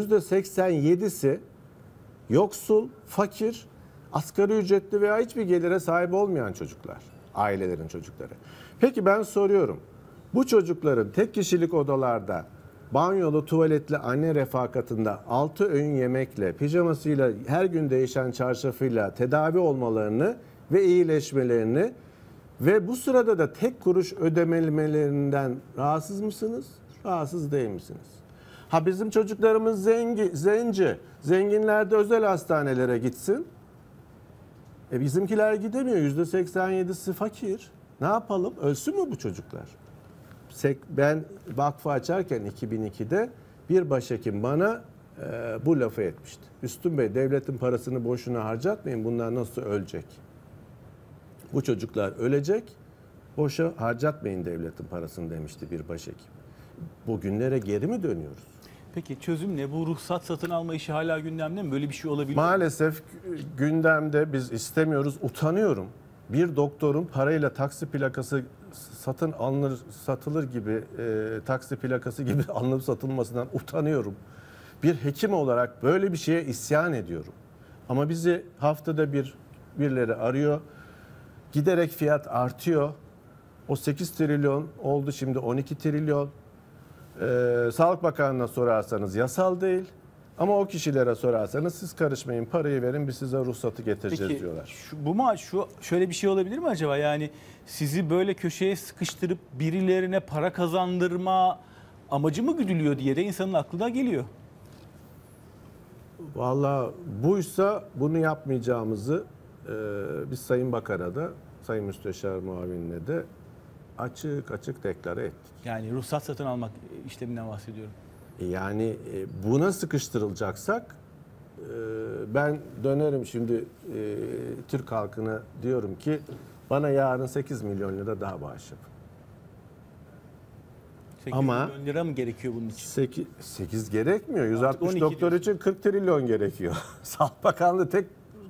%87'si yoksul, fakir, asgari ücretli veya hiçbir gelire sahip olmayan çocuklar. Ailelerin çocukları. Peki ben soruyorum. Bu çocukların tek kişilik odalarda, banyolu, tuvaletli anne refakatında 6 öğün yemekle, pijamasıyla, her gün değişen çarşafıyla tedavi olmalarını ve iyileşmelerini ve bu sırada da tek kuruş ödemelerinden rahatsız mısınız? Rahatsız değil misiniz? Ha bizim çocuklarımız zenci. Zenginler de özel hastanelere gitsin. Bizimkiler gidemiyor. %87'si fakir. Ne yapalım? Ölsün mü bu çocuklar? Ben vakfı açarken 2002'de bir başhekim bana bu lafı etmişti. Üstün Bey, devletin parasını boşuna harcatmayın. Bunlar nasıl ölecek? Bu çocuklar ölecek. Boşa harcatmayın devletin parasını demişti bir başhekim. Bugünlere geri mi dönüyoruz? Peki çözüm ne? Bu ruhsat satın alma işi hala gündemde mi? Böyle bir şey olabilir mi? Maalesef gündemde, biz istemiyoruz. Utanıyorum. Bir doktorun parayla taksi plakası satın alınır, satılır gibi, taksi plakası gibi alınıp satılmasından utanıyorum. Bir hekim olarak böyle bir şeye isyan ediyorum. Ama bizi haftada birileri arıyor. Giderek fiyat artıyor. O 8 trilyon oldu şimdi 12 trilyon. Sağlık Bakanlığı'na sorarsanız yasal değil. Ama o kişilere sorarsanız siz karışmayın, parayı verin, biz size ruhsatı getireceğiz diyorlar. Şöyle bir şey olabilir mi acaba? Yani sizi böyle köşeye sıkıştırıp birilerine para kazandırma amacı mı güdülüyor diye de insanın aklına geliyor. Vallahi buysa bunu yapmayacağımızı biz Sayın Bakan'a da, Sayın Müsteşar Muavin'le de açık deklare ettik. Yani ruhsat satın almak işleminden bahsediyorum. Yani buna sıkıştırılacaksak ben dönerim şimdi Türk halkına, diyorum ki bana yarın 8 milyon lira daha bağış yapın. 8 milyon lira mı gerekiyor bunun için? 8 gerekmiyor. 160 doktor diyorsun. için 40 trilyon gerekiyor. Sağlık Bakanlığı tek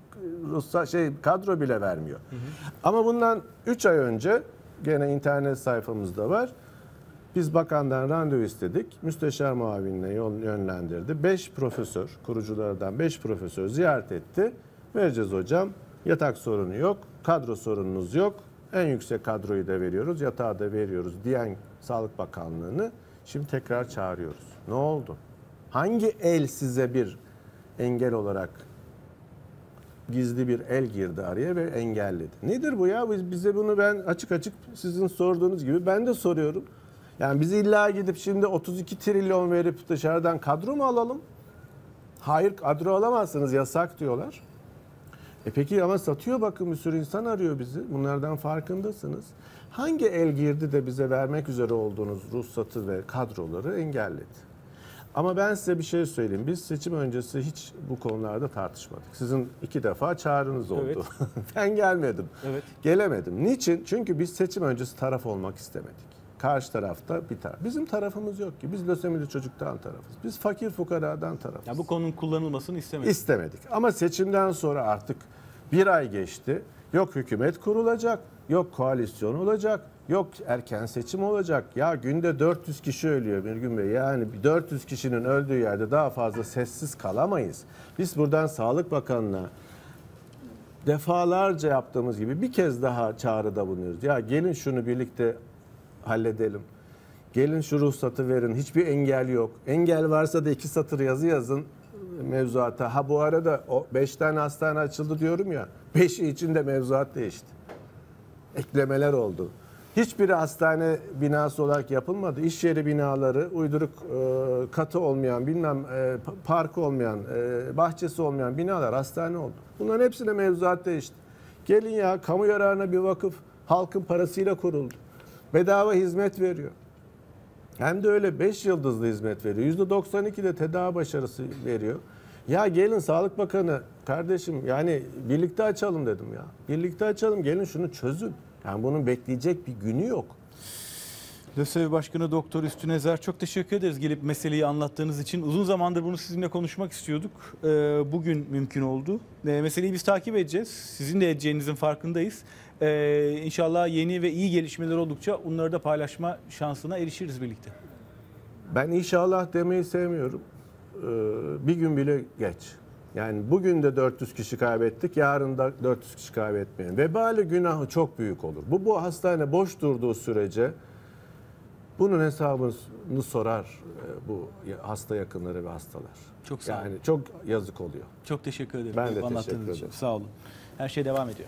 kadro bile vermiyor. Ama bundan 3 ay önce gene internet sayfamızda var. Biz bakandan randevu istedik. Müsteşar muavinle yönlendirdi. 5 profesör, kuruculardan 5 profesör ziyaret etti. Vereceğiz hocam. Yatak sorunu yok. Kadro sorununuz yok. En yüksek kadroyu da veriyoruz. Yatağı da veriyoruz diyen Sağlık Bakanlığı'nı şimdi tekrar çağırıyoruz. Ne oldu? Hangi el size bir engel olarak gizli bir el girdi araya ve engelledi? Nedir bu ya? Bize bunu ben açık sizin sorduğunuz gibi ben de soruyorum. Yani biz illa gidip şimdi 32 trilyon verip dışarıdan kadro mu alalım? Hayır, kadro alamazsınız, yasak diyorlar. Peki ama satıyor, bakın bir sürü insan arıyor bizi. Bunlardan farkındasınız. Hangi el girdi de bize vermek üzere olduğunuz ruhsatı ve kadroları engelledi? Ama ben size bir şey söyleyeyim. Biz seçim öncesi hiç bu konularda tartışmadık. Sizin 2 defa çağrınız oldu. Evet. Ben gelmedim. Evet. Gelemedim. Niçin? Çünkü biz seçim öncesi taraf olmak istemedik. Karşı tarafta bir taraf. Bizim tarafımız yok ki. Biz lösemili çocuktan tarafız. Biz fakir fukaradan tarafız. Ya bu konunun kullanılmasını istemedik. İstemedik. Ama seçimden sonra artık Bir ay geçti. Yok hükümet kurulacak, yok koalisyon olacak, yok erken seçim olacak. Ya günde 400 kişi ölüyor Mirgün Bey. Yani 400 kişinin öldüğü yerde daha fazla sessiz kalamayız. Biz buradan Sağlık Bakanı'na defalarca yaptığımız gibi bir kez daha çağrıda bulunuyoruz. Ya gelin şunu birlikte halledelim. Gelin şu ruhsatı verin. Hiçbir engel yok. Engel varsa da 2 satır yazı yazın mevzuata. Ha bu arada o 5 tane hastane açıldı diyorum ya. 5'i için de mevzuat değişti. Eklemeler oldu. Hiçbiri hastane binası olarak yapılmadı. İş yeri binaları, uyduruk katı olmayan, bilmem parkı olmayan, bahçesi olmayan binalar hastane oldu. Bunların hepsine mevzuat değişti. Gelin ya, kamu yararına bir vakıf halkın parasıyla kuruldu. Bedava hizmet veriyor. Hem de öyle 5 yıldızlı hizmet veriyor. %92 de tedavi başarısı veriyor. Ya gelin Sağlık Bakanı, kardeşim yani birlikte açalım dedim ya. Birlikte açalım, gelin şunu çözün. Yani bunun bekleyecek bir günü yok. LÖSEV Başkanı Doktor Üstün Ezer, çok teşekkür ederiz gelip meseleyi anlattığınız için. Uzun zamandır bunu sizinle konuşmak istiyorduk. Bugün mümkün oldu. Meseleyi biz takip edeceğiz. Sizin de edeceğinizin farkındayız. İnşallah yeni ve iyi gelişmeler oldukça onları da paylaşma şansına erişiriz birlikte. Ben inşallah demeyi sevmiyorum. Bir gün bile geç. Yani bugün de 400 kişi kaybettik, yarın da 400 kişi kaybetmeyin. Vebali günahı çok büyük olur. Bu hastane boş durduğu sürece bunun hesabını sorar bu hasta yakınları ve hastalar. Çok sağ olun. Yani çok yazık oluyor. Çok teşekkür ederim. Ben de Anlattığınız teşekkür için. ederim. Sağ olun. Her şey devam ediyor.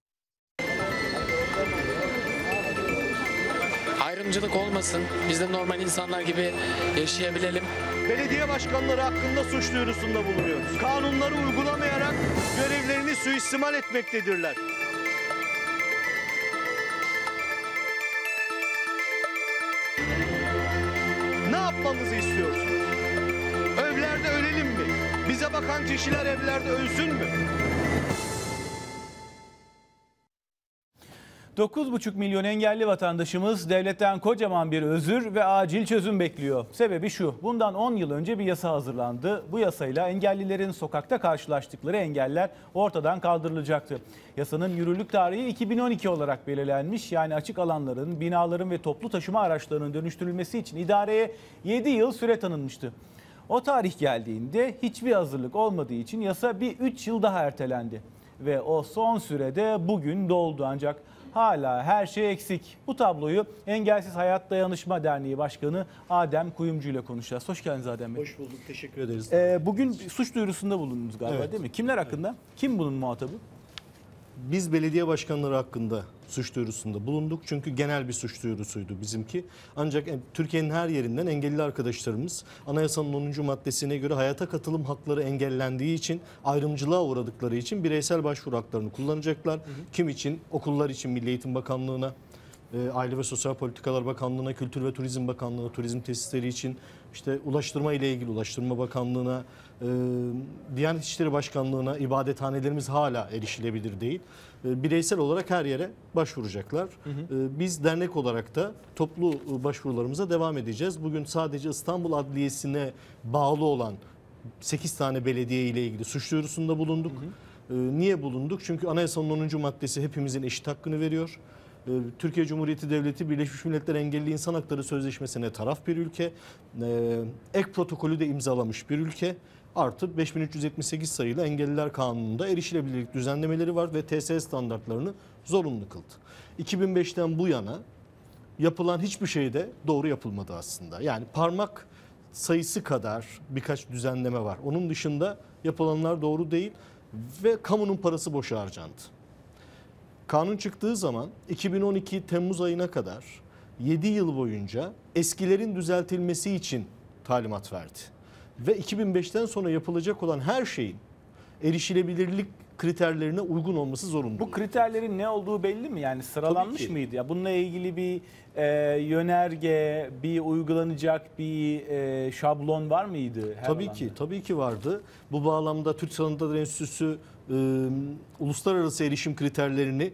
Ayrımcılık olmasın. Biz de normal insanlar gibi yaşayabilelim. Belediye başkanları hakkında suç duyurusunda bulunuyoruz. Kanunları uygulamayarak görevlerini suistimal etmektedirler. Ne yapmamızı istiyorsunuz? Evlerde ölelim mi? Bize bakan kişiler evlerde ölsün mü? 9,5 milyon engelli vatandaşımız devletten kocaman bir özür ve acil çözüm bekliyor. Sebebi şu: bundan 10 yıl önce bir yasa hazırlandı. Bu yasayla engellilerin sokakta karşılaştıkları engeller ortadan kaldırılacaktı. Yasanın yürürlük tarihi 2012 olarak belirlenmiş. Yani açık alanların, binaların ve toplu taşıma araçlarının dönüştürülmesi için idareye 7 yıl süre tanınmıştı. O tarih geldiğinde hiçbir hazırlık olmadığı için yasa bir 3 yıl daha ertelendi. Ve o son sürede bugün doldu, ancak hala her şey eksik. Bu tabloyu Engelsiz Hayat Dayanışma Derneği Başkanı Adem Kuyumcu ile konuşacağız. Hoş geldiniz Adem Bey. Hoş bulduk, teşekkür ederiz. Bugün suç duyurusunda bulundunuz galiba, Evet. değil mi? Kimler hakkında? Kim bunun muhatabı? Biz belediye başkanları hakkında suç duyurusunda bulunduk. Çünkü genel bir suç duyurusuydu bizimki. Ancak Türkiye'nin her yerinden engelli arkadaşlarımız anayasanın 10. maddesine göre hayata katılım hakları engellendiği için, ayrımcılığa uğradıkları için bireysel başvuru haklarını kullanacaklar. Kim için? Okullar için Milli Eğitim Bakanlığı'na, Aile ve Sosyal Politikalar Bakanlığı'na, Kültür ve Turizm Bakanlığı'na, turizm tesisleri için, işte ulaştırma ile ilgili Ulaştırma Bakanlığı'na, Diyanet İşleri Başkanlığı'na, ibadethanelerimiz hala erişilebilir değil. Bireysel olarak her yere başvuracaklar. Biz dernek olarak da toplu başvurularımıza devam edeceğiz. Bugün sadece İstanbul Adliyesi'ne bağlı olan 8 tane belediye ile ilgili suç duyurusunda bulunduk. Niye bulunduk? Çünkü anayasanın 10. maddesi hepimizin eşit hakkını veriyor. Türkiye Cumhuriyeti Devleti Birleşmiş Milletler Engelli İnsan Hakları Sözleşmesi'ne taraf bir ülke. Ek protokolü de imzalamış bir ülke. Artı 5378 sayılı Engelliler Kanunu'nda erişilebilirlik düzenlemeleri var ve TSE standartlarını zorunlu kıldı. 2005'ten bu yana yapılan hiçbir şey de doğru yapılmadı aslında. Yani parmak sayısı kadar birkaç düzenleme var. Onun dışında yapılanlar doğru değil ve kamunun parası boşa harcandı. Kanun çıktığı zaman 2012 Temmuz ayına kadar 7 yıl boyunca eskilerin düzeltilmesi için talimat verdi. Ve 2005'ten sonra yapılacak olan her şeyin erişilebilirlik kriterlerine uygun olması zorunlu. Bu kriterlerin ne olduğu belli mi? Yani sıralanmış mıydı? Ya bununla ilgili bir yönerge, bir uygulanacak bir şablon var mıydı? Tabii ki vardı. Bu bağlamda Türk Sanatlar Enstitüsü uluslararası erişim kriterlerini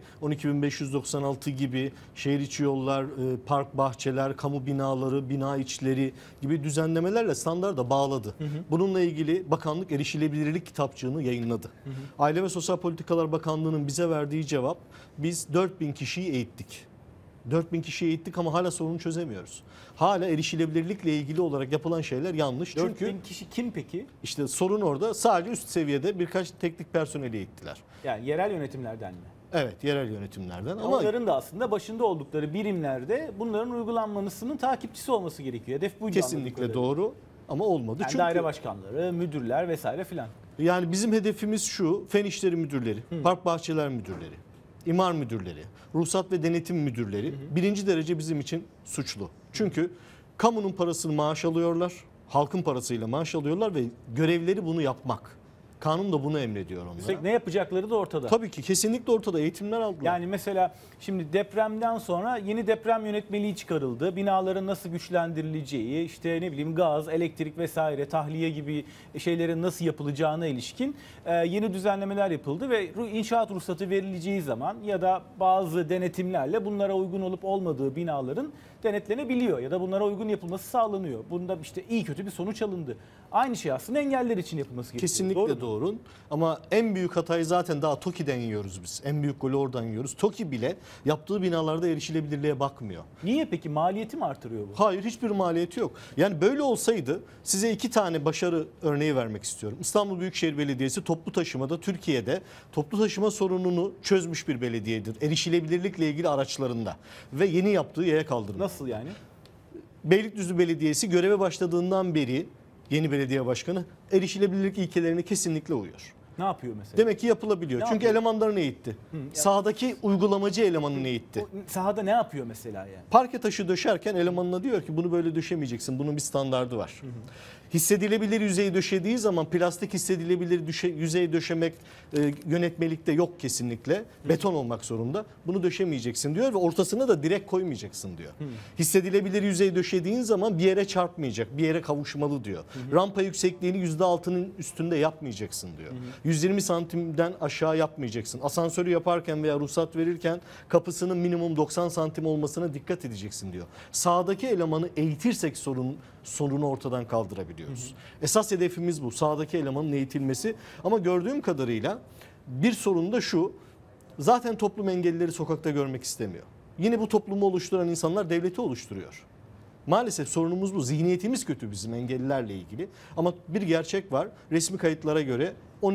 12.596 gibi şehir içi yollar, park bahçeler, kamu binaları, bina içleri gibi düzenlemelerle standarda bağladı. Bununla ilgili bakanlık erişilebilirlik kitapçığını yayınladı. Aile ve Sosyal Politikalar Bakanlığı'nın bize verdiği cevap, biz 4000 kişiyi eğittik. 4000 kişiyi eğittik ama hala sorunu çözemiyoruz. Hala erişilebilirlikle ilgili olarak yapılan şeyler yanlış. 4000 kişi kim peki? İşte sorun orada. Sadece üst seviyede birkaç teknik personeli eğittiler. Yani yerel yönetimlerden mi? Evet, yerel yönetimlerden. Ama onların da aslında başında oldukları birimlerde bunların uygulanmasının takipçisi olması gerekiyor. Hedef buydu. kesinlikle doğru ama olmadı. Yani çünkü daire başkanları, müdürler vesaire filan. yani bizim hedefimiz şu: Fen İşleri Müdürleri, Park Bahçeler Müdürleri, İmar Müdürleri, Ruhsat ve Denetim Müdürleri birinci derece bizim için suçlu. Çünkü kamunun parasını maaş alıyorlar, halkın parasıyla maaş alıyorlar ve görevleri bunu yapmak. Kanun da bunu emrediyor onlara. Üstelik ne yapacakları da ortada. Tabii ki kesinlikle ortada, eğitimler aldılar. Yani mesela şimdi depremden sonra yeni deprem yönetmeliği çıkarıldı. Binaların nasıl güçlendirileceği, işte ne bileyim gaz, elektrik vesaire, tahliye gibi şeylerin nasıl yapılacağına ilişkin yeni düzenlemeler yapıldı ve inşaat ruhsatı verileceği zaman ya da bazı denetimlerle bunlara uygun olup olmadığı binaların denetlenebiliyor ya da bunlara uygun yapılması sağlanıyor. Bunda işte iyi kötü bir sonuç alındı. Aynı şey aslında engeller için yapılması gerekiyor. Kesinlikle doğru. Ama en büyük hatayı zaten daha TOKİ'den yiyoruz biz. En büyük golü oradan yiyoruz. TOKİ bile yaptığı binalarda erişilebilirliğe bakmıyor. Niye peki? Maliyeti mi artırıyor bu? Hayır, hiçbir maliyeti yok. Yani böyle olsaydı, size 2 tane başarı örneği vermek istiyorum. İstanbul Büyükşehir Belediyesi toplu taşımada Türkiye'de toplu taşıma sorununu çözmüş bir belediyedir. Erişilebilirlikle ilgili araçlarında ve yeni yaptığı yaya kaldırma. Nasıl yani? Beylikdüzü Belediyesi göreve başladığından beri yeni belediye başkanı erişilebilirlik ilkelerine kesinlikle uyuyor. Ne yapıyor mesela? Demek ki yapılabiliyor. Çünkü yapıyor? elemanlarını eğitti. Sahadaki uygulamacı elemanını eğitti. Sahada ne yapıyor mesela yani? Parke taşı döşerken elemanına diyor ki bunu böyle döşemeyeceksin. Bunun bir standardı var. Hissedilebilir yüzeyi döşediği zaman plastik hissedilebilir yüzey döşemek yönetmelikte yok kesinlikle. Beton olmak zorunda. Bunu döşemeyeceksin diyor ve ortasına da direkt koymayacaksın diyor. Hissedilebilir yüzey döşediğin zaman bir yere çarpmayacak, bir yere kavuşmalı diyor. Rampa yüksekliğini %6'nın üstünde yapmayacaksın diyor. 120 santimden aşağı yapmayacaksın. Asansörü yaparken veya ruhsat verirken kapısının minimum 90 santim olmasına dikkat edeceksin diyor. Sağdaki elemanı eğitirsek sorunu ortadan kaldırabiliyoruz. Esas hedefimiz bu. Sağdaki elemanın eğitilmesi. Ama gördüğüm kadarıyla bir sorun da şu: zaten toplum engellileri sokakta görmek istemiyor. Yine bu toplumu oluşturan insanlar devleti oluşturuyor. Maalesef sorunumuz bu. Zihniyetimiz kötü bizim engellilerle ilgili. Ama bir gerçek var. Resmi kayıtlara göre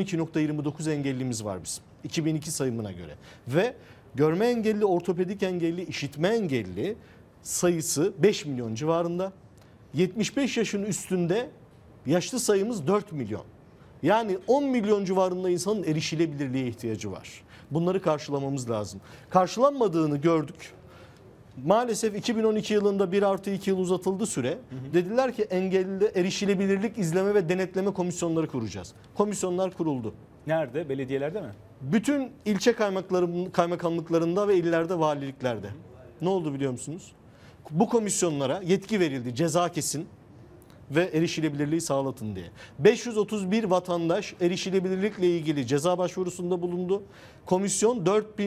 12.29 engellimiz var bizim. 2002 sayımına göre. Ve görme engelli, ortopedik engelli, işitme engelli sayısı 5 milyon civarında. 75 yaşın üstünde yaşlı sayımız 4 milyon. Yani 10 milyon civarında insanın erişilebilirliğe ihtiyacı var. Bunları karşılamamız lazım. Karşılanmadığını gördük. Maalesef 2012 yılında 1+2 yıl uzatıldı süre. Dediler ki engelli erişilebilirlik izleme ve denetleme komisyonları kuracağız. Komisyonlar kuruldu. Nerede? Belediyelerde mi? Bütün ilçe kaymakamlıklarında ve illerde, valiliklerde. Ne oldu biliyor musunuz? Bu komisyonlara yetki verildi. Ceza kesin ve erişilebilirliği sağlatın diye. 531 vatandaş erişilebilirlikle ilgili ceza başvurusunda bulundu. Komisyon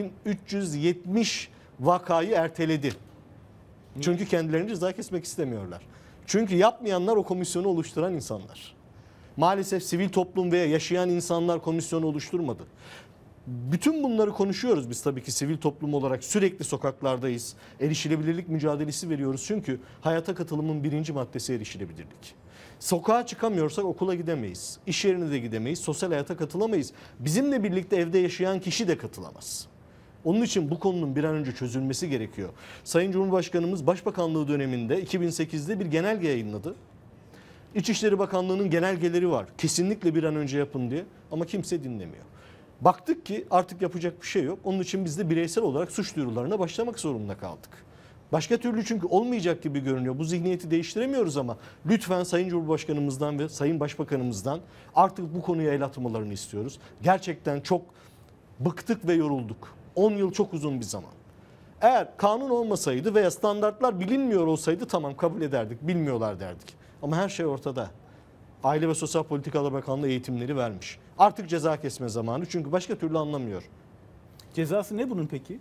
4370 vakayı erteledi. Çünkü kendilerini ceza kesmek istemiyorlar. Çünkü yapmayanlar o komisyonu oluşturan insanlar. Maalesef sivil toplum veya yaşayan insanlar komisyonu oluşturmadı. Bütün bunları konuşuyoruz biz tabii ki sivil toplum olarak, sürekli sokaklardayız. Erişilebilirlik mücadelesi veriyoruz çünkü hayata katılımın birinci maddesi erişilebilirlik. Sokağa çıkamıyorsak okula gidemeyiz, iş yerine de gidemeyiz, sosyal hayata katılamayız. Bizimle birlikte evde yaşayan kişi de katılamaz. Onun için bu konunun bir an önce çözülmesi gerekiyor. Sayın Cumhurbaşkanımız Başbakanlığı döneminde 2008'de bir genelge yayınladı. İçişleri Bakanlığı'nın genelgeleri var. Kesinlikle bir an önce yapın diye, ama kimse dinlemiyor. Baktık ki artık yapacak bir şey yok. Onun için biz de bireysel olarak suç duyurularına başlamak zorunda kaldık. Başka türlü çünkü olmayacak gibi görünüyor. Bu zihniyeti değiştiremiyoruz ama lütfen Sayın Cumhurbaşkanımızdan ve Sayın Başbakanımızdan artık bu konuya el atmalarını istiyoruz. Gerçekten çok bıktık ve yorulduk. 10 yıl çok uzun bir zaman. Eğer kanun olmasaydı veya standartlar bilinmiyor olsaydı tamam kabul ederdik, bilmiyorlar derdik. Ama her şey ortada. Aile ve Sosyal Politikalar Bakanlığı eğitimleri vermiş. Artık ceza kesme zamanı, çünkü başka türlü anlamıyor. Cezası ne bunun peki?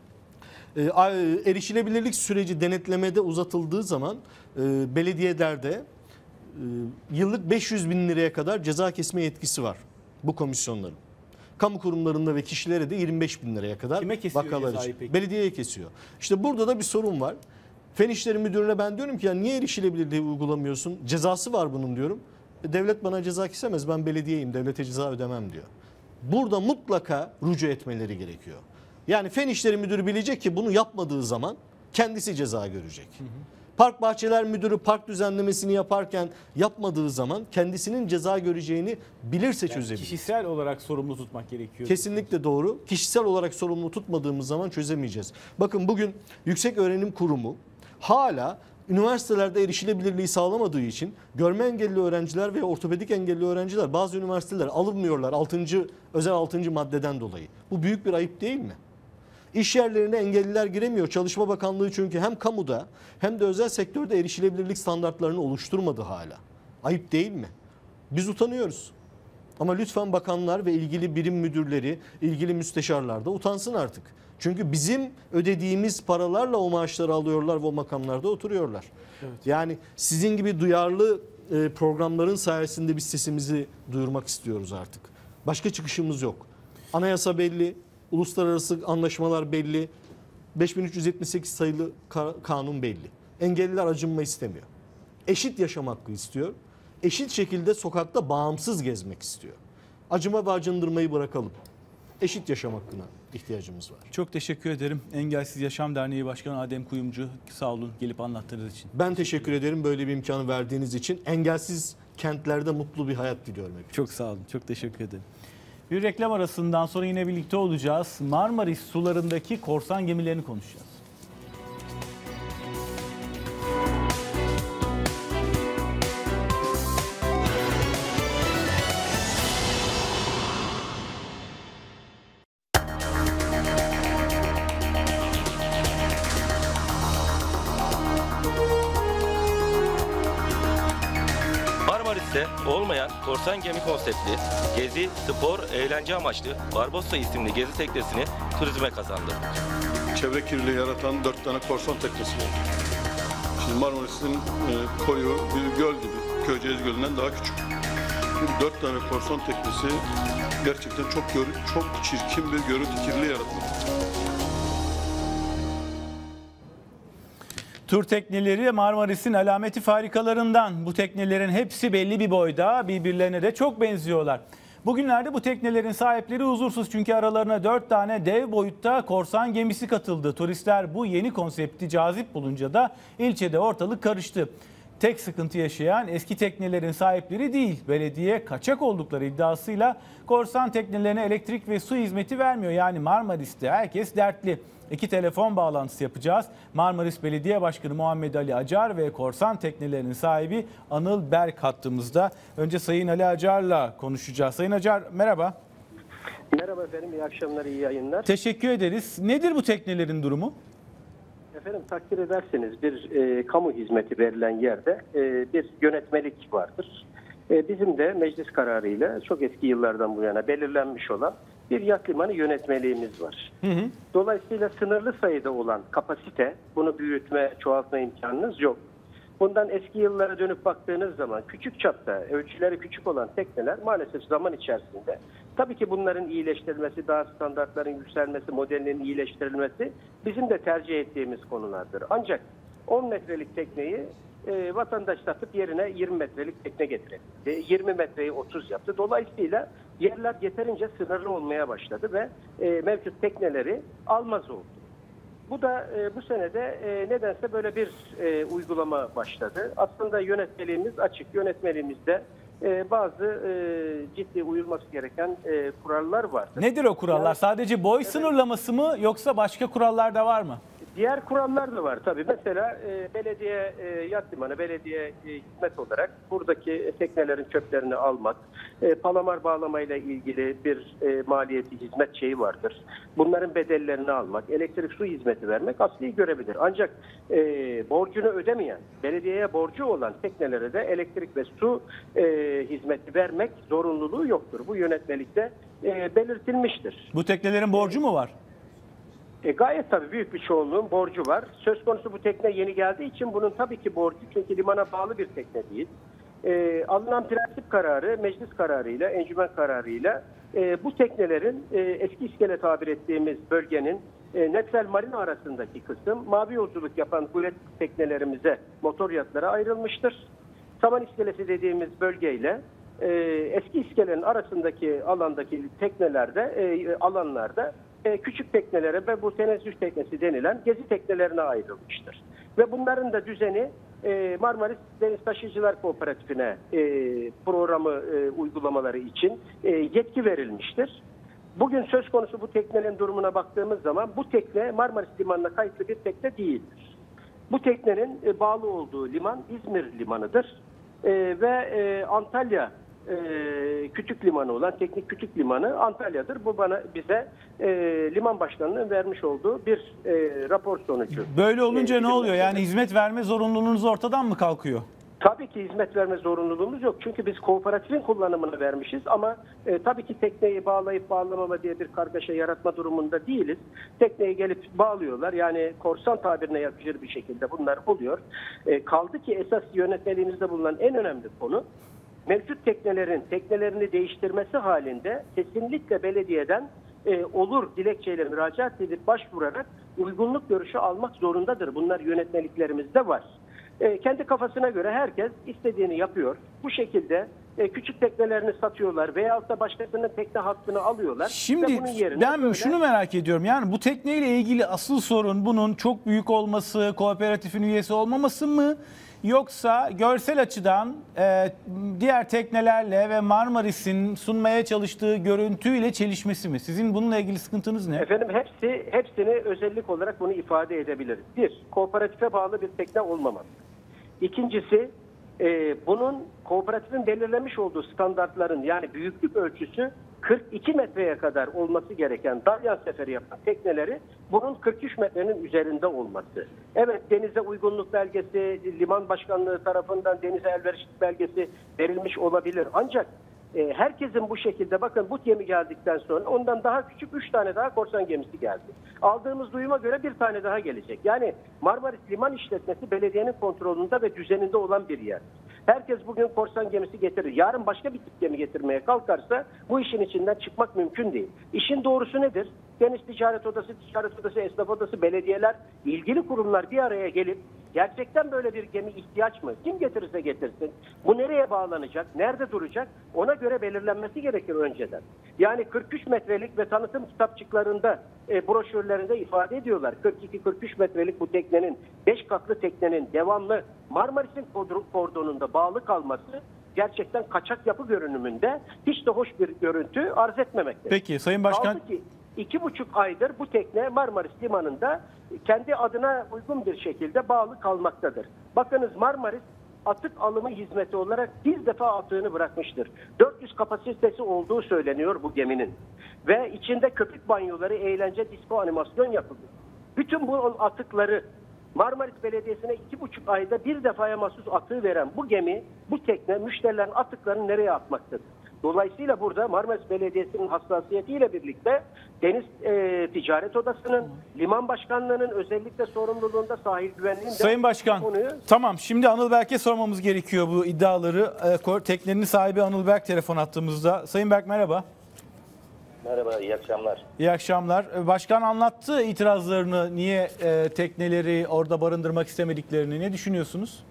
Erişilebilirlik süreci denetlemede uzatıldığı zaman belediyelerde yıllık 500 bin liraya kadar ceza kesme yetkisi var bu komisyonların. Kamu kurumlarında ve kişilere de 25 bin liraya kadar. Kime kesiyor vakalar cezayı için. peki? Belediyeye kesiyor. İşte burada da bir sorun var. Fen İşleri Müdürü'ne ben diyorum ki ya niye erişilebilirliği uygulamıyorsun? Cezası var bunun diyorum. Devlet bana ceza kesemez, ben belediyeyim, devlete ceza ödemem diyor. Burada mutlaka rücu etmeleri gerekiyor. Yani Fen İşleri Müdürü bilecek ki bunu yapmadığı zaman kendisi ceza görecek. Park Bahçeler Müdürü park düzenlemesini yaparken yapmadığı zaman kendisinin ceza göreceğini bilirse çözebilir. Kişisel olarak sorumlu tutmak gerekiyor. Kesinlikle doğru. Kişisel olarak sorumlu tutmadığımız zaman çözemeyeceğiz. Bakın bugün Yüksek Öğrenim Kurumu hala üniversitelerde erişilebilirliği sağlamadığı için görme engelli öğrenciler ve ortopedik engelli öğrenciler bazı üniversiteler alınmıyorlar özel 6. maddeden dolayı. Bu büyük bir ayıp değil mi? İş yerlerine engelliler giremiyor. Çalışma Bakanlığı çünkü hem kamuda hem de özel sektörde erişilebilirlik standartlarını oluşturmadı hala. Ayıp değil mi? Biz utanıyoruz. Ama lütfen bakanlar ve ilgili birim müdürleri, ilgili müsteşarlar da utansın artık. Çünkü bizim ödediğimiz paralarla o maaşları alıyorlar ve o makamlarda oturuyorlar. Evet. Yani sizin gibi duyarlı programların sayesinde biz sesimizi duyurmak istiyoruz artık. Başka çıkışımız yok. Anayasa belli, uluslararası anlaşmalar belli, 5378 sayılı kanun belli. Engelliler acınma istemiyor. Eşit yaşam hakkı istiyor. Eşit şekilde sokakta bağımsız gezmek istiyor. Acıma ve acındırmayı bırakalım. Eşit yaşam hakkına ihtiyacımız var. Çok teşekkür ederim. Engelsiz Yaşam Derneği Başkanı Adem Kuyumcu, sağ olun gelip anlattığınız için. Ben teşekkür ederim böyle bir imkanı verdiğiniz için. Engelsiz kentlerde mutlu bir hayat diliyorum hepinize. Çok sağ olun. Çok teşekkür ederim. Bir reklam arasından sonra yine birlikte olacağız. Marmaris sularındaki korsan gemilerini konuşacağız. Marmaris'te olmayan korsan gemi konseptli, gezi, spor, eğlence amaçlı Barbossa isimli gezi teknesini turizme kazandı. Çevre kirliliği yaratan 4 tane korsan teknesi var. Şimdi Marmaris'in koyu bir göl gibi, Köyceğiz Gölü'nden daha küçük. 4 tane korsan teknesi gerçekten çok çirkin bir görüntü kirliliği yaratıyor. Tur tekneleri Marmaris'in alameti farikalarından. Bu teknelerin hepsi belli bir boyda, birbirlerine de çok benziyorlar. Bugünlerde bu teknelerin sahipleri huzursuz çünkü aralarına 4 tane dev boyutta korsan gemisi katıldı. Turistler bu yeni konsepti cazip bulunca da ilçede ortalık karıştı. Tek sıkıntı yaşayan eski teknelerin sahipleri değil. Belediye kaçak oldukları iddiasıyla korsan teknelerine elektrik ve su hizmeti vermiyor. Yani Marmaris'te herkes dertli. 2 telefon bağlantısı yapacağız. Marmaris Belediye Başkanı Muhammed Ali Acar ve korsan teknelerinin sahibi Anıl Berk hattımızda. Önce Sayın Ali Acar'la konuşacağız. Sayın Acar merhaba. Merhaba efendim, iyi akşamlar, iyi yayınlar. Teşekkür ederiz. Nedir bu teknelerin durumu? Efendim takdir ederseniz bir kamu hizmeti verilen yerde bir yönetmelik vardır. Bizim de meclis kararıyla çok eski yıllardan bu yana belirlenmiş olan bir yat limanı yönetmeliğimiz var. Dolayısıyla sınırlı sayıda olan kapasite, bunu büyütme, çoğaltma imkanınız yok. Bundan eski yıllara dönüp baktığınız zaman küçük çapta, ölçüleri küçük olan tekneler maalesef zaman içerisinde, tabii ki bunların iyileştirilmesi, daha standartların yükselmesi, modelinin iyileştirilmesi bizim de tercih ettiğimiz konulardır. Ancak 10 metrelik tekneyi vatandaş satıp yerine 20 metrelik tekne getirebildi. 20 metreyi 30 yaptı. Dolayısıyla yerler yeterince sınırlı olmaya başladı ve mevcut tekneleri almaz oldu. Bu da bu senede nedense böyle bir uygulama başladı. Aslında yönetmeliğimiz açık. Yönetmeliğimizde bazı ciddi uyulması gereken kurallar var. Nedir o kurallar? Sadece boy sınırlaması mı yoksa başka kurallar da var mı? Diğer kurallar da var tabii. Mesela belediye yat limanı, belediye hizmet olarak buradaki teknelerin çöplerini almak, palamar bağlamayla ilgili bir maliyeti, hizmet şeyi vardır. Bunların bedellerini almak, elektrik su hizmeti vermek asli görevidir. Ancak borcunu ödemeyen, belediyeye borcu olan teknelere de elektrik ve su hizmeti vermek zorunluluğu yoktur. Bu yönetmelikte belirtilmiştir. Bu teknelerin borcu mu var? Gayet tabii büyük bir çoğunluğun borcu var. Söz konusu bu tekne yeni geldiği için bunun tabii ki borcu, çünkü limana bağlı bir tekne değil. Alınan prensip kararı, meclis kararıyla, encümen kararıyla bu teknelerin eski iskele tabir ettiğimiz bölgenin Netzel Marina arasındaki kısım mavi yolculuk yapan gulet teknelerimize, motor yatlara ayrılmıştır. Saman iskelesi dediğimiz bölgeyle eski iskelenin arasındaki alandaki teknelerde, alanlarda küçük teknelere ve bu tenezzüh teknesi denilen gezi teknelerine ayrılmıştır. Ve bunların da düzeni Marmaris Deniz Taşıyıcılar Kooperatifine programı uygulamaları için yetki verilmiştir. Bugün söz konusu bu teknenin durumuna baktığımız zaman bu tekne Marmaris Limanı'na kayıtlı bir tekne değildir. Bu teknenin bağlı olduğu liman İzmir Limanı'dır. Ve Antalya küçük limanı olan teknik küçük limanı Antalya'dır. Bu bize liman başkanının vermiş olduğu bir rapor sonucu. Böyle olunca ne oluyor? Yani hizmet verme zorunluluğunuz ortadan mı kalkıyor? Tabii ki hizmet verme zorunluluğumuz yok. Çünkü biz kooperatifin kullanımını vermişiz ama tabii ki tekneyi bağlayıp bağlamama diye bir kargaşa yaratma durumunda değiliz. Tekneyi gelip bağlıyorlar. Yani korsan tabirine yakışır bir şekilde bunlar oluyor. Kaldı ki esas yönetmeliğimizde bulunan en önemli konu, mevcut teknelerini değiştirmesi halinde kesinlikle belediyeden olur dilekçeyle müracaat edip başvurarak uygunluk görüşü almak zorundadır. Bunlar yönetmeliklerimizde var. Kendi kafasına göre herkes istediğini yapıyor. Bu şekilde küçük teknelerini satıyorlar veyahut da başkasının tekne hattını alıyorlar. Şimdi ben şunu merak ediyorum. Yani bu tekneyle ilgili asıl sorun bunun çok büyük olması, kooperatifin üyesi olmaması mı? Yoksa görsel açıdan diğer teknelerle ve Marmaris'in sunmaya çalıştığı görüntüyle çelişmesi mi? Sizin bununla ilgili sıkıntınız ne? Efendim hepsini özellik olarak bunu ifade edebiliriz. Bir, kooperatife bağlı bir tekne olmaması. İkincisi, bunun kooperatifin belirlemiş olduğu standartların, yani büyüklük ölçüsü 42 metreye kadar olması gereken dalyan seferi yapan tekneleri bunun 43 metrenin üzerinde olması. Evet, denize uygunluk belgesi, liman başkanlığı tarafından denize elverişlik belgesi verilmiş olabilir. Ancak herkesin bu şekilde, bakın bu gemi geldikten sonra ondan daha küçük 3 tane daha korsan gemisi geldi. Aldığımız duyuma göre bir tane daha gelecek. Yani Marmaris Liman İşletmesi belediyenin kontrolünde ve düzeninde olan bir yer. Herkes bugün korsan gemisi getirir. Yarın başka bir tip gemi getirmeye kalkarsa bu işin içinden çıkmak mümkün değil. İşin doğrusu nedir? Deniz Ticaret Odası, Esnaf Odası, belediyeler, ilgili kurumlar bir araya gelip gerçekten böyle bir gemi ihtiyaç mı? Kim getirirse getirsin. Bu nereye bağlanacak? Nerede duracak? Ona göre belirlenmesi gerekir önceden. Yani 43 metrelik ve tanıtım kitapçıklarında, broşürlerinde ifade ediyorlar. 42-43 metrelik bu teknenin, 5 katlı teknenin devamlı Marmaris'in kordonunda bağlı kalması gerçekten kaçak yapı görünümünde hiç de hoş bir görüntü arz etmemektedir. Peki Sayın Başkan. Kaldı ki 2,5 aydır bu tekne Marmaris Limanı'nda kendi adına uygun bir şekilde bağlı kalmaktadır. Bakınız, Marmaris atık alımı hizmeti olarak bir defa atığını bırakmıştır. 400 kapasitesi olduğu söyleniyor bu geminin. Ve içinde köpük banyoları, eğlence, disco, animasyon yapılıyor. Bütün bu atıkları Marmaris Belediyesi'ne 2,5 ayda bir defaya mahsus atığı veren bu gemi, bu tekne müşterilerin atıklarını nereye atmaktadır? Dolayısıyla burada Marmaris Belediyesi'nin hassasiyetiyle birlikte Deniz Ticaret Odası'nın, Liman Başkanlığı'nın özellikle sorumluluğunda sahil güvenliğinde... Sayın Başkan, tamam, şimdi Anıl Berk'e sormamız gerekiyor bu iddiaları. Teknenin sahibi Anıl Berk telefon attığımızda. Sayın Berk merhaba. Merhaba, iyi akşamlar. İyi akşamlar. Başkan anlattı itirazlarını, niye tekneleri orada barındırmak istemediklerini. Ne düşünüyorsunuz?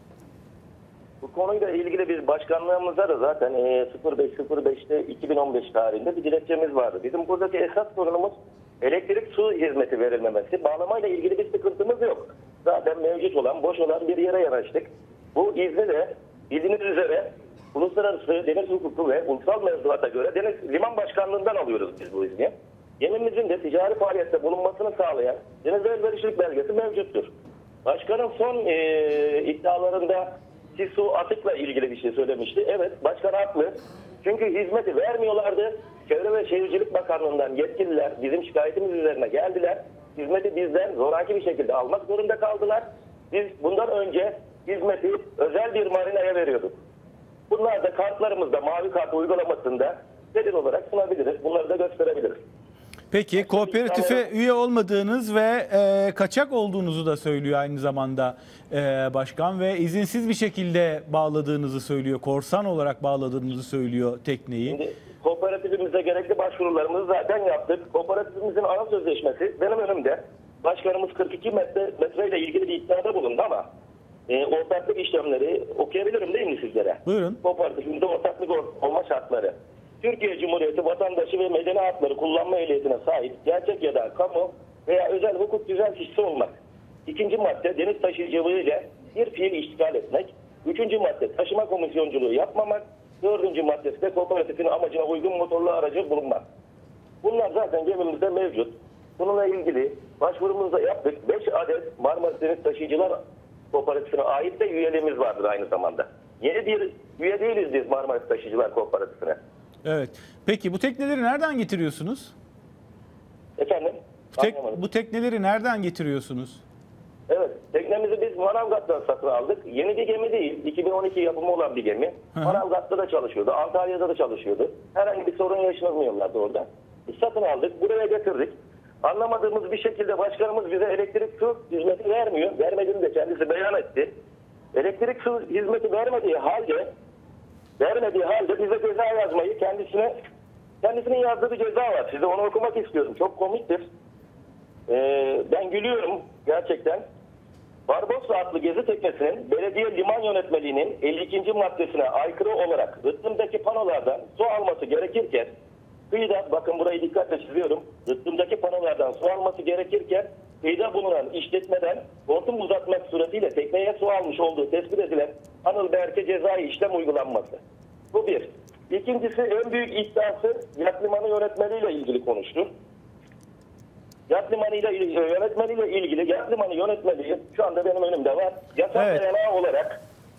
Bu konuyla ilgili bir başkanlığımızda da zaten 05.05'te 2015 tarihinde bir dilekçemiz vardı. Bizim buradaki esas sorunumuz elektrik su hizmeti verilmemesi. Bağlamayla ilgili bir sıkıntımız yok. Zaten mevcut olan, boş olan bir yere yanaştık. Bu izni de bildiğiniz üzere uluslararası deniz hukuku ve ulusal mevzuata göre Deniz Liman Başkanlığı'ndan alıyoruz biz bu izni. Gemimizin de ticari faaliyette bulunmasını sağlayan deniz elverişlilik belgesi mevcuttur. Başkanın son iddialarında su atıkla ilgili bir şey söylemişti. Evet, başkan haklı. Çünkü hizmeti vermiyorlardı. Çevre ve Şehircilik Bakanlığı'ndan yetkililer bizim şikayetimiz üzerine geldiler. Hizmeti bizden zoraki bir şekilde almak zorunda kaldılar. Biz bundan önce hizmeti özel bir marinaya veriyorduk. Bunlar da kartlarımızda, mavi kart uygulamasında delil olarak sunabiliriz. Bunları da gösterebiliriz. Peki kooperatife üye olmadığınız ve kaçak olduğunuzu da söylüyor aynı zamanda başkan ve izinsiz bir şekilde bağladığınızı söylüyor. Korsan olarak bağladığınızı söylüyor tekneyi. Şimdi kooperatifimize gerekli başvurularımızı zaten yaptık. Kooperatifimizin ana sözleşmesi benim önümde. Başkanımız 42 metre ile ilgili bir iddiada bulundu ama ortaklık işlemleri okuyabilirim değil mi sizlere? Buyurun. Kooperatifimizde ortaklık olma şartları. Türkiye Cumhuriyeti vatandaşı ve medeni hakları kullanma ehliyetine sahip gerçek ya da kamu veya özel hukuk düzen kişisi olmak. 2. madde deniz taşıyıcılığı ile bir fiil iştigal etmek. 3. madde taşıma komisyonculuğu yapmamak. 4. maddesi de kooperatifin amacına uygun motorlu aracı bulunmak. Bunlar zaten gemimizde mevcut. Bununla ilgili başvurumuzu da yaptık. 5 adet Marmaris Deniz Taşıyıcılar Kooperatifine ait de üyeliğimiz vardır aynı zamanda. Yeni bir üye değiliz biz Marmaris Taşıyıcılar Kooperatifine. Evet. Peki bu tekneleri nereden getiriyorsunuz? Efendim? Bu tekneleri nereden getiriyorsunuz? Evet. Teknemizi biz Manavgat'tan satın aldık. Yeni bir gemi değil. 2012 yapımı olan bir gemi. Manavgat'ta da çalışıyordu. Antalya'da da çalışıyordu. Herhangi bir sorun yaşanmıyorlardı orada. Biz satın aldık. Buraya getirdik. Anlamadığımız bir şekilde başkanımız bize elektrik su hizmeti vermiyor. Vermediğini de kendisi beyan etti. Elektrik su hizmeti vermediği halde bize ceza yazmayı kendisinin yazdığı bir ceza var. Size onu okumak istiyorum. Çok komiktir. Ben gülüyorum gerçekten. Barbossa adlı gezi teknesinin belediye liman yönetmeliğinin 52. maddesine aykırı olarak rıhtımdaki panolardan su alması gerekirken kıyıda, bakın burayı dikkatle çiziyorum, rıhtımdaki panolardan su alması gerekirken kıyıda bulunan işletmeden hortum uzatmak suretiyle tekneye su almış olduğu tespit edilen Anıl Berk'e cezai işlem uygulanması. Bu bir. İkincisi, en büyük iddiası yat limanı yönetmeliğiyle ilgili konuştu. Yat limanı yönetmeliğiyle ilgili yat limanı yönetmeliği şu anda benim önümde var. Yasal dayanağı olarak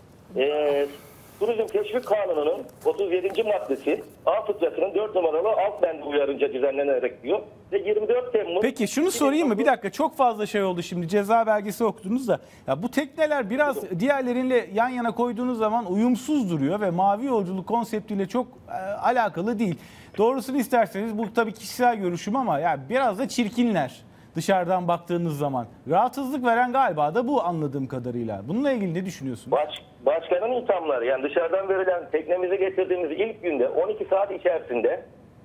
Turizm Teşvik Kanunu'nun 37. maddesi A fıkrasının 4 numaralı alt bendi uyarınca düzenlenerek diyor. Ve 24 Temmuz... Peki şunu sorayım mı? Bir dakika, çok fazla şey oldu şimdi. Ceza belgesi okudunuz da. Ya bu tekneler biraz diğerleriyle yan yana koyduğunuz zaman uyumsuz duruyor ve mavi yolculuk konseptiyle çok alakalı değil. Doğrusunu isterseniz bu tabii kişisel görüşüm ama yani biraz da çirkinler dışarıdan baktığınız zaman. Rahatsızlık veren galiba da bu anladığım kadarıyla. Bununla ilgili ne düşünüyorsunuz? Başkanın ithamları, yani dışarıdan verilen teknemizi getirdiğimiz ilk günde 12 saat içerisinde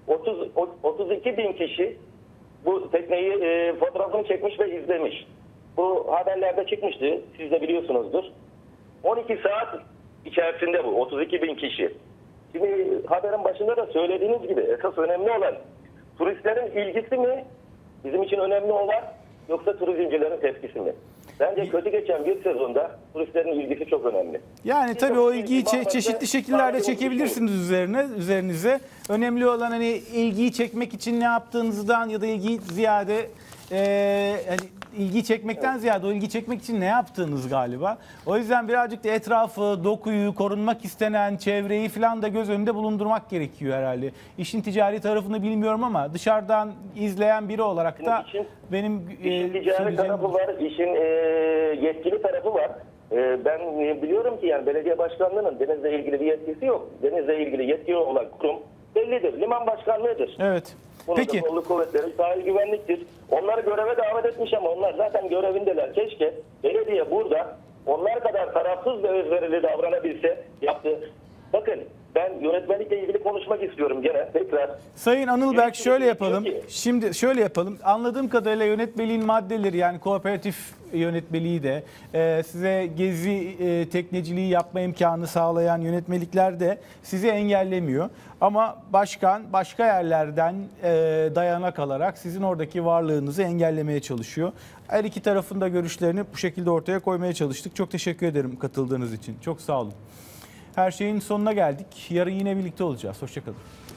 32 bin kişi bu tekneyi fotoğrafını çekmiş ve izlemiş. Bu haberlerde çıkmıştı, siz de biliyorsunuzdur. 12 saat içerisinde bu 32 bin kişi. Şimdi haberin başında da söylediğiniz gibi esas önemli olan turistlerin ilgisi mi bizim için önemli olan, yoksa turizmcilerin tepkisi mi? Bence kötü geçen bir sezonda turistlerin ilgisi çok önemli. Yani tabii o ilgiyi çeşitli şekillerde çekebilirsiniz üzerinize. Önemli olan hani ilgiyi çekmek için ne yaptığınızdan ya da ilgiyi ziyade hani ilgiyi çekmekten ziyade o ilgiyi çekmek için ne yaptığınız galiba. O yüzden birazcık da etrafı, dokuyu, korunmak istenen çevreyi falan da göz önünde bulundurmak gerekiyor herhalde. İşin ticari tarafını bilmiyorum ama dışarıdan izleyen biri olarak da benim işin ticari tarafı var, işin yetkili tarafı var. Ben biliyorum ki yani belediye başkanlığının denizle ilgili bir yetkisi yok. Denizle ilgili yetkili olan kurum bellidir. Liman başkanlığıdır. Evet. Peki. Kolluk kuvvetleri, sahil güvenliktir. Onları göreve davet etmiş ama onlar zaten görevindeler. Keşke belediye burada onlar kadar tarafsız ve özverili davranabilse yaptı. Bakın ben yönetmelikle ilgili konuşmak istiyorum gene tekrar. Sayın Anıl Berk, şöyle yapalım. Şimdi şöyle yapalım. Anladığım kadarıyla yönetmeliğin maddeleri, yani kooperatif yönetmeliği de size gezi tekneciliği yapma imkanı sağlayan yönetmelikler de sizi engellemiyor. Ama başkan başka yerlerden dayanak alarak sizin oradaki varlığınızı engellemeye çalışıyor. Her iki tarafın da görüşlerini bu şekilde ortaya koymaya çalıştık. Çok teşekkür ederim katıldığınız için. Çok sağ olun. Her şeyin sonuna geldik. Yarın yine birlikte olacağız. Hoşça kalın.